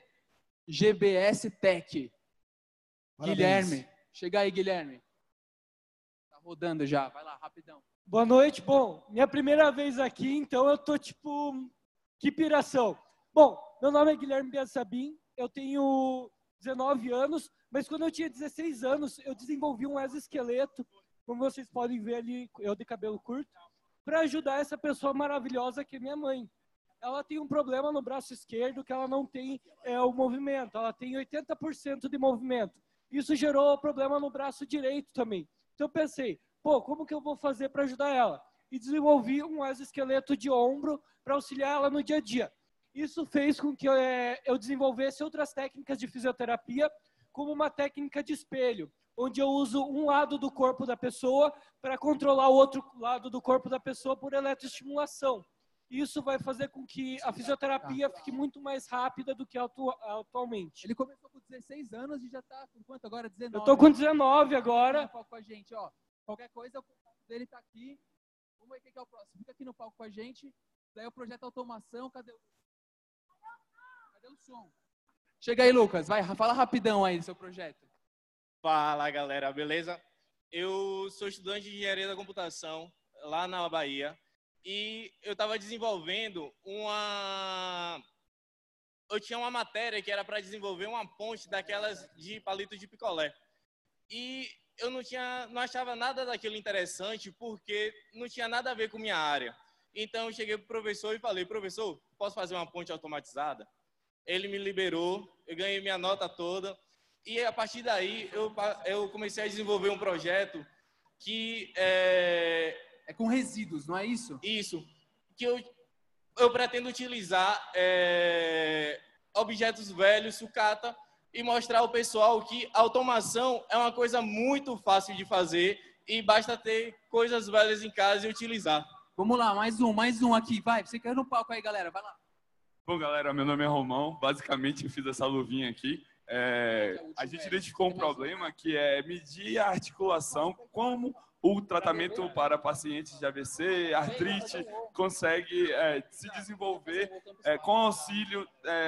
GBS Tech.
Parabéns.
Guilherme. Chega aí, Guilherme. Tá rodando já. Vai lá, rapidão.
Boa noite. Bom, minha primeira vez aqui, então eu tô tipo... Que piração. Bom, meu nome é Guilherme Biasabim. Eu tenho 19 anos, mas quando eu tinha 16 anos, eu desenvolvi um exoesqueleto, como vocês podem ver ali, eu de cabelo curto, para ajudar essa pessoa maravilhosa que é minha mãe. Ela tem um problema no braço esquerdo que ela não tem o movimento. Ela tem 80% de movimento. Isso gerou problema no braço direito também. Então eu pensei, pô, como que eu vou fazer para ajudar ela? E desenvolvi um exoesqueleto de ombro para auxiliar ela no dia a dia. Isso fez com que eu desenvolvesse outras técnicas de fisioterapia, como uma técnica de espelho, onde eu uso um lado do corpo da pessoa para controlar o outro lado do corpo da pessoa por eletroestimulação. Isso vai fazer com que a fisioterapia fique muito mais rápida do que atualmente.
Ele começou com 16 anos e já está com quanto agora? 19?
Eu estou com 19 agora.
Fica no palco com a gente, ó. Qualquer coisa, o contato dele está aqui. Vamos ver quem que é o próximo. Fica aqui no palco com a gente. Daí o projeto automação. Cadê o som? Chega aí, Lucas. Vai, fala rapidão aí do seu projeto.
Fala, galera. Beleza? Eu sou estudante de engenharia da computação lá na Bahia. E eu estava desenvolvendo eu tinha uma matéria que era para desenvolver uma ponte daquelas de palito de picolé. E eu não achava nada daquilo interessante porque não tinha nada a ver com minha área. Então eu cheguei pro professor e falei, professor, posso fazer uma ponte automatizada? Ele me liberou, eu ganhei minha nota toda. E a partir daí eu comecei a desenvolver um projeto que
é com resíduos, não é isso?
Isso. Que eu pretendo utilizar objetos velhos, sucata, e mostrar ao pessoal que a automação é uma coisa muito fácil de fazer e basta ter coisas velhas em casa e utilizar.
Vamos lá, mais um aqui. Vai, você quer no palco aí, galera. Vai lá.
Bom, galera, meu nome é Romão. Basicamente, eu fiz essa luvinha aqui.
a gente identificou um problema que é medir a articulação, como o tratamento para pacientes de AVC, artrite, consegue se desenvolver com auxílio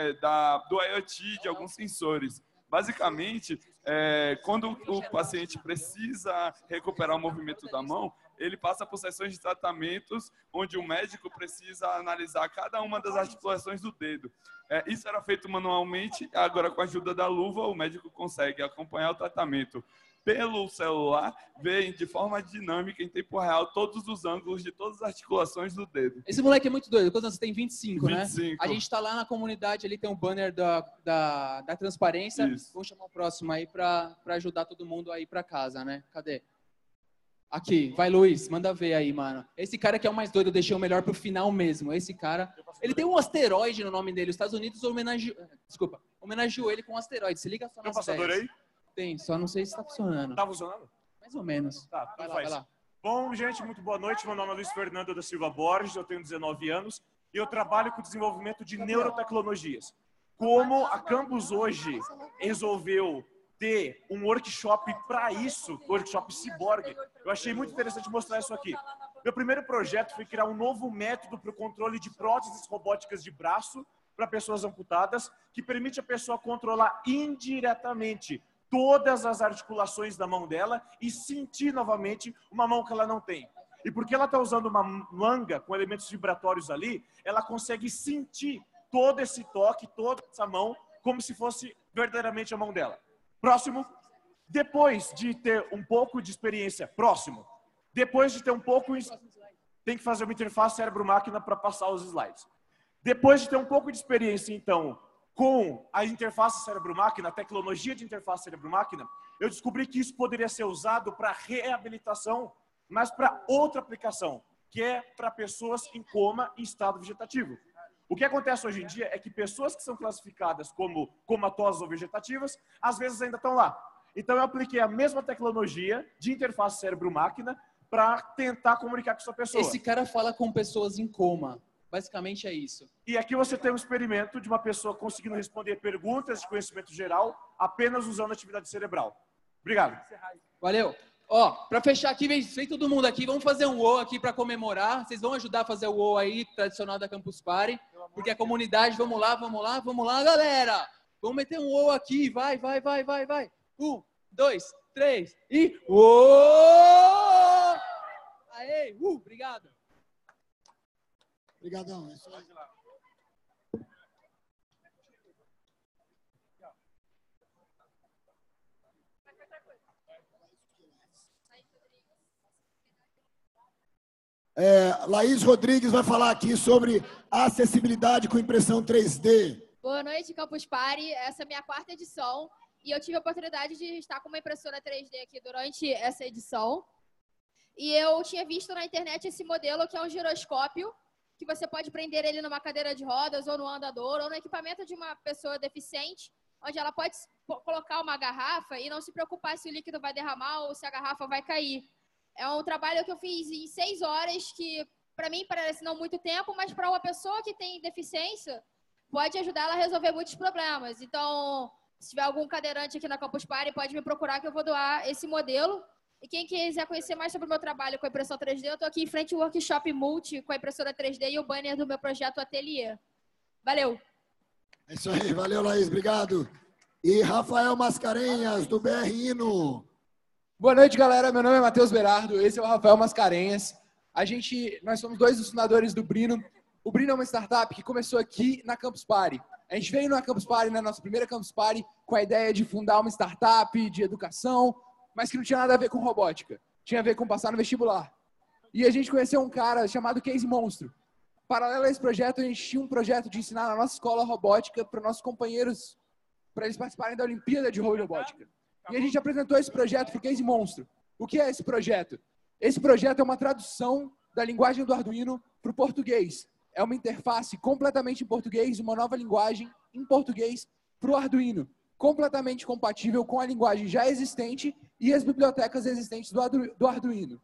do IoT, de alguns sensores. Basicamente, quando o paciente precisa recuperar o movimento da mão, ele passa por sessões de tratamentos onde o médico precisa analisar cada uma das articulações do dedo. Isso era feito manualmente, agora com a ajuda da luva o médico consegue acompanhar o tratamento pelo celular, ver de forma dinâmica, em tempo real, todos os ângulos de todas as articulações do dedo.
Esse moleque é muito doido. Quantos anos você tem? 25, né?
25.
A gente tá lá na comunidade, ali tem um banner da transparência.
Isso.
Vamos chamar o próximo aí para ajudar todo mundo a ir para casa, né? Cadê? Aqui, vai Luiz, manda ver aí, mano. Esse cara que é o mais doido, eu deixei o melhor pro final mesmo. Esse cara, ele tem um asteroide no nome dele. Os Estados Unidos homenageou ele com um asteroide. Se liga só
Tem um
nas
passador
ideias.
aí?
Tem, só não sei se tá funcionando.
Tá funcionando?
Mais ou menos.
Tá,
Vai lá,
faz.
vai lá.
Bom, gente, muito boa noite. Meu nome é Luiz Fernando da Silva Borges, eu tenho 19 anos e eu trabalho com o desenvolvimento de neurotecnologias. Como a Campus hoje resolveu ter um workshop para isso, workshop Cyborg, eu achei muito interessante mostrar isso aqui. Meu primeiro projeto foi criar um novo método para o controle de próteses robóticas de braço para pessoas amputadas, que permite a pessoa controlar indiretamente todas as articulações da mão dela e sentir novamente uma mão que ela não tem. E porque ela está usando uma manga com elementos vibratórios ali, ela consegue sentir todo esse toque, toda essa mão, como se fosse verdadeiramente a mão dela. Próximo. Depois de ter um pouco de experiência, próximo. Depois de ter um pouco, tem que fazer uma interface cérebro-máquina para passar os slides. Depois de ter um pouco de experiência, então, com a interface cérebro-máquina, a tecnologia de interface cérebro-máquina, eu descobri que isso poderia ser usado para reabilitação, mas para outra aplicação, que é para pessoas em coma em estado vegetativo. O que acontece hoje em dia é que pessoas que são classificadas como comatosas ou vegetativas, às vezes ainda estão lá. Então eu apliquei a mesma tecnologia de interface cérebro-máquina para tentar comunicar com essa pessoa.
Esse cara fala com pessoas em coma. Basicamente é isso.
E aqui você tem um experimento de uma pessoa conseguindo responder perguntas de conhecimento geral apenas usando atividade cerebral. Obrigado.
Valeu. Ó, para fechar aqui, vem todo mundo aqui, vamos fazer um UO aqui para comemorar. Vocês vão ajudar a fazer o UO aí, tradicional da Campus Party, porque a comunidade, vamos lá, galera. Vamos meter um UO aqui, vai. 1, 2, 3 e UO! Aê, obrigado.
Obrigadão. É isso aí. Laís Rodrigues vai falar aqui sobre acessibilidade com impressão 3D.
Boa noite, Campus Party. Essa é a minha 4ª edição e eu tive a oportunidade de estar com uma impressora 3D aqui durante essa edição. E eu tinha visto na internet esse modelo que é um giroscópio, que você pode prender ele numa cadeira de rodas ou no andador ou no equipamento de uma pessoa deficiente, onde ela pode colocar uma garrafa e não se preocupar se o líquido vai derramar ou se a garrafa vai cair. É um trabalho que eu fiz em 6 horas, que para mim parece não muito tempo, mas para uma pessoa que tem deficiência, pode ajudar ela a resolver muitos problemas. Então, se tiver algum cadeirante aqui na Campus Party, pode me procurar que eu vou doar esse modelo. E quem quiser conhecer mais sobre o meu trabalho com a impressão 3D, eu estou aqui em frente ao workshop Multi com a impressora 3D e o banner do meu projeto Ateliê. Valeu!
É isso aí, valeu, Laís, obrigado. E Rafael Mascarenhas, do BR Hino.
Boa noite, galera. Meu nome é Matheus Berardo, esse é o Rafael Mascarenhas. Nós somos 2 dos fundadores do Brino. O Brino é uma startup que começou aqui na Campus Party. A gente veio na Campus Party, na nossa primeira Campus Party, com a ideia de fundar uma startup de educação, mas que não tinha nada a ver com robótica. Tinha a ver com passar no vestibular. E a gente conheceu um cara chamado Case Monstro. Paralelo a esse projeto, a gente tinha um projeto de ensinar na nossa escola robótica para nossos companheiros, para eles participarem da Olimpíada de Robótica. E a gente apresentou esse projeto para o Case Monstro. O que é esse projeto? Esse projeto é uma tradução da linguagem do Arduino para o português. É uma interface completamente em português, uma nova linguagem em português para o Arduino, completamente compatível com a linguagem já existente e as bibliotecas existentes do Arduino.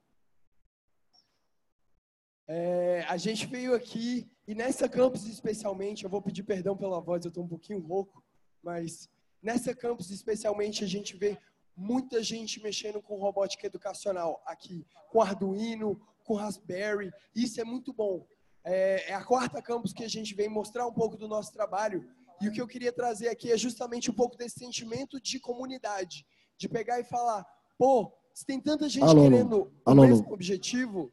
A gente veio aqui, e nessa campus especialmente, eu vou pedir perdão pela voz, eu estou um pouquinho rouco, mas Nessa campus, especialmente, a gente vê muita gente mexendo com robótica educacional aqui, com Arduino, com Raspberry. Isso é muito bom. É a quarta campus que a gente vem mostrar um pouco do nosso trabalho. E o que eu queria trazer aqui é justamente um pouco desse sentimento de comunidade, de pegar e falar, pô, se tem tanta gente querendo o mesmo objetivo,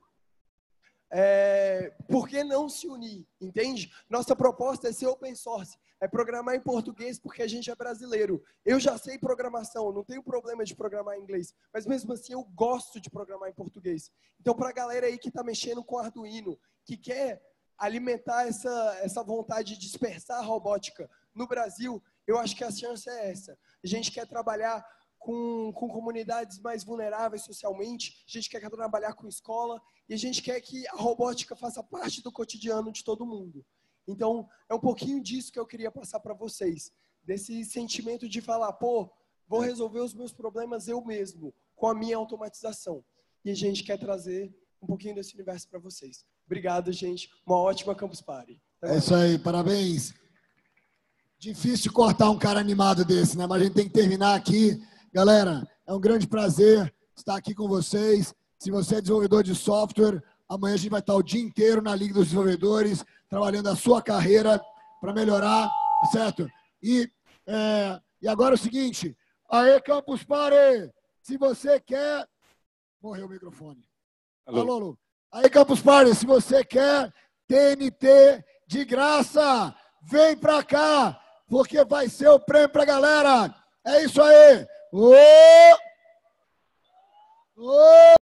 por que não se unir, entende? Nossa proposta é ser open source, é programar em português porque a gente é brasileiro. Eu já sei programação, não tenho problema de programar em inglês, mas mesmo assim eu gosto de programar em português. Então, para a galera aí que está mexendo com Arduino, que quer alimentar essa vontade de dispersar a robótica no Brasil, eu acho que a chance é essa. A gente quer trabalhar com comunidades mais vulneráveis socialmente, a gente quer trabalhar com escola e a gente quer que a robótica faça parte do cotidiano de todo mundo. Então, é um pouquinho disso que eu queria passar para vocês, desse sentimento de falar, pô, vou resolver os meus problemas eu mesmo, com a minha automatização. E a gente quer trazer um pouquinho desse universo para vocês. Obrigado, gente. Uma ótima Campus Party.
É isso aí, parabéns. Difícil cortar um cara animado desse, né? Mas a gente tem que terminar aqui. Galera, é um grande prazer estar aqui com vocês. Se você é desenvolvedor de software, amanhã a gente vai estar o dia inteiro na Liga dos Desenvolvedores, trabalhando a sua carreira para melhorar, certo? E agora é o seguinte, aê, Campus Party! Se você quer... Morreu o microfone.
Alô?
Alô? Aí, Campus Party, se você quer TNT de graça, vem pra cá, porque vai ser o prêmio pra galera. É isso aí. Ô! Ô!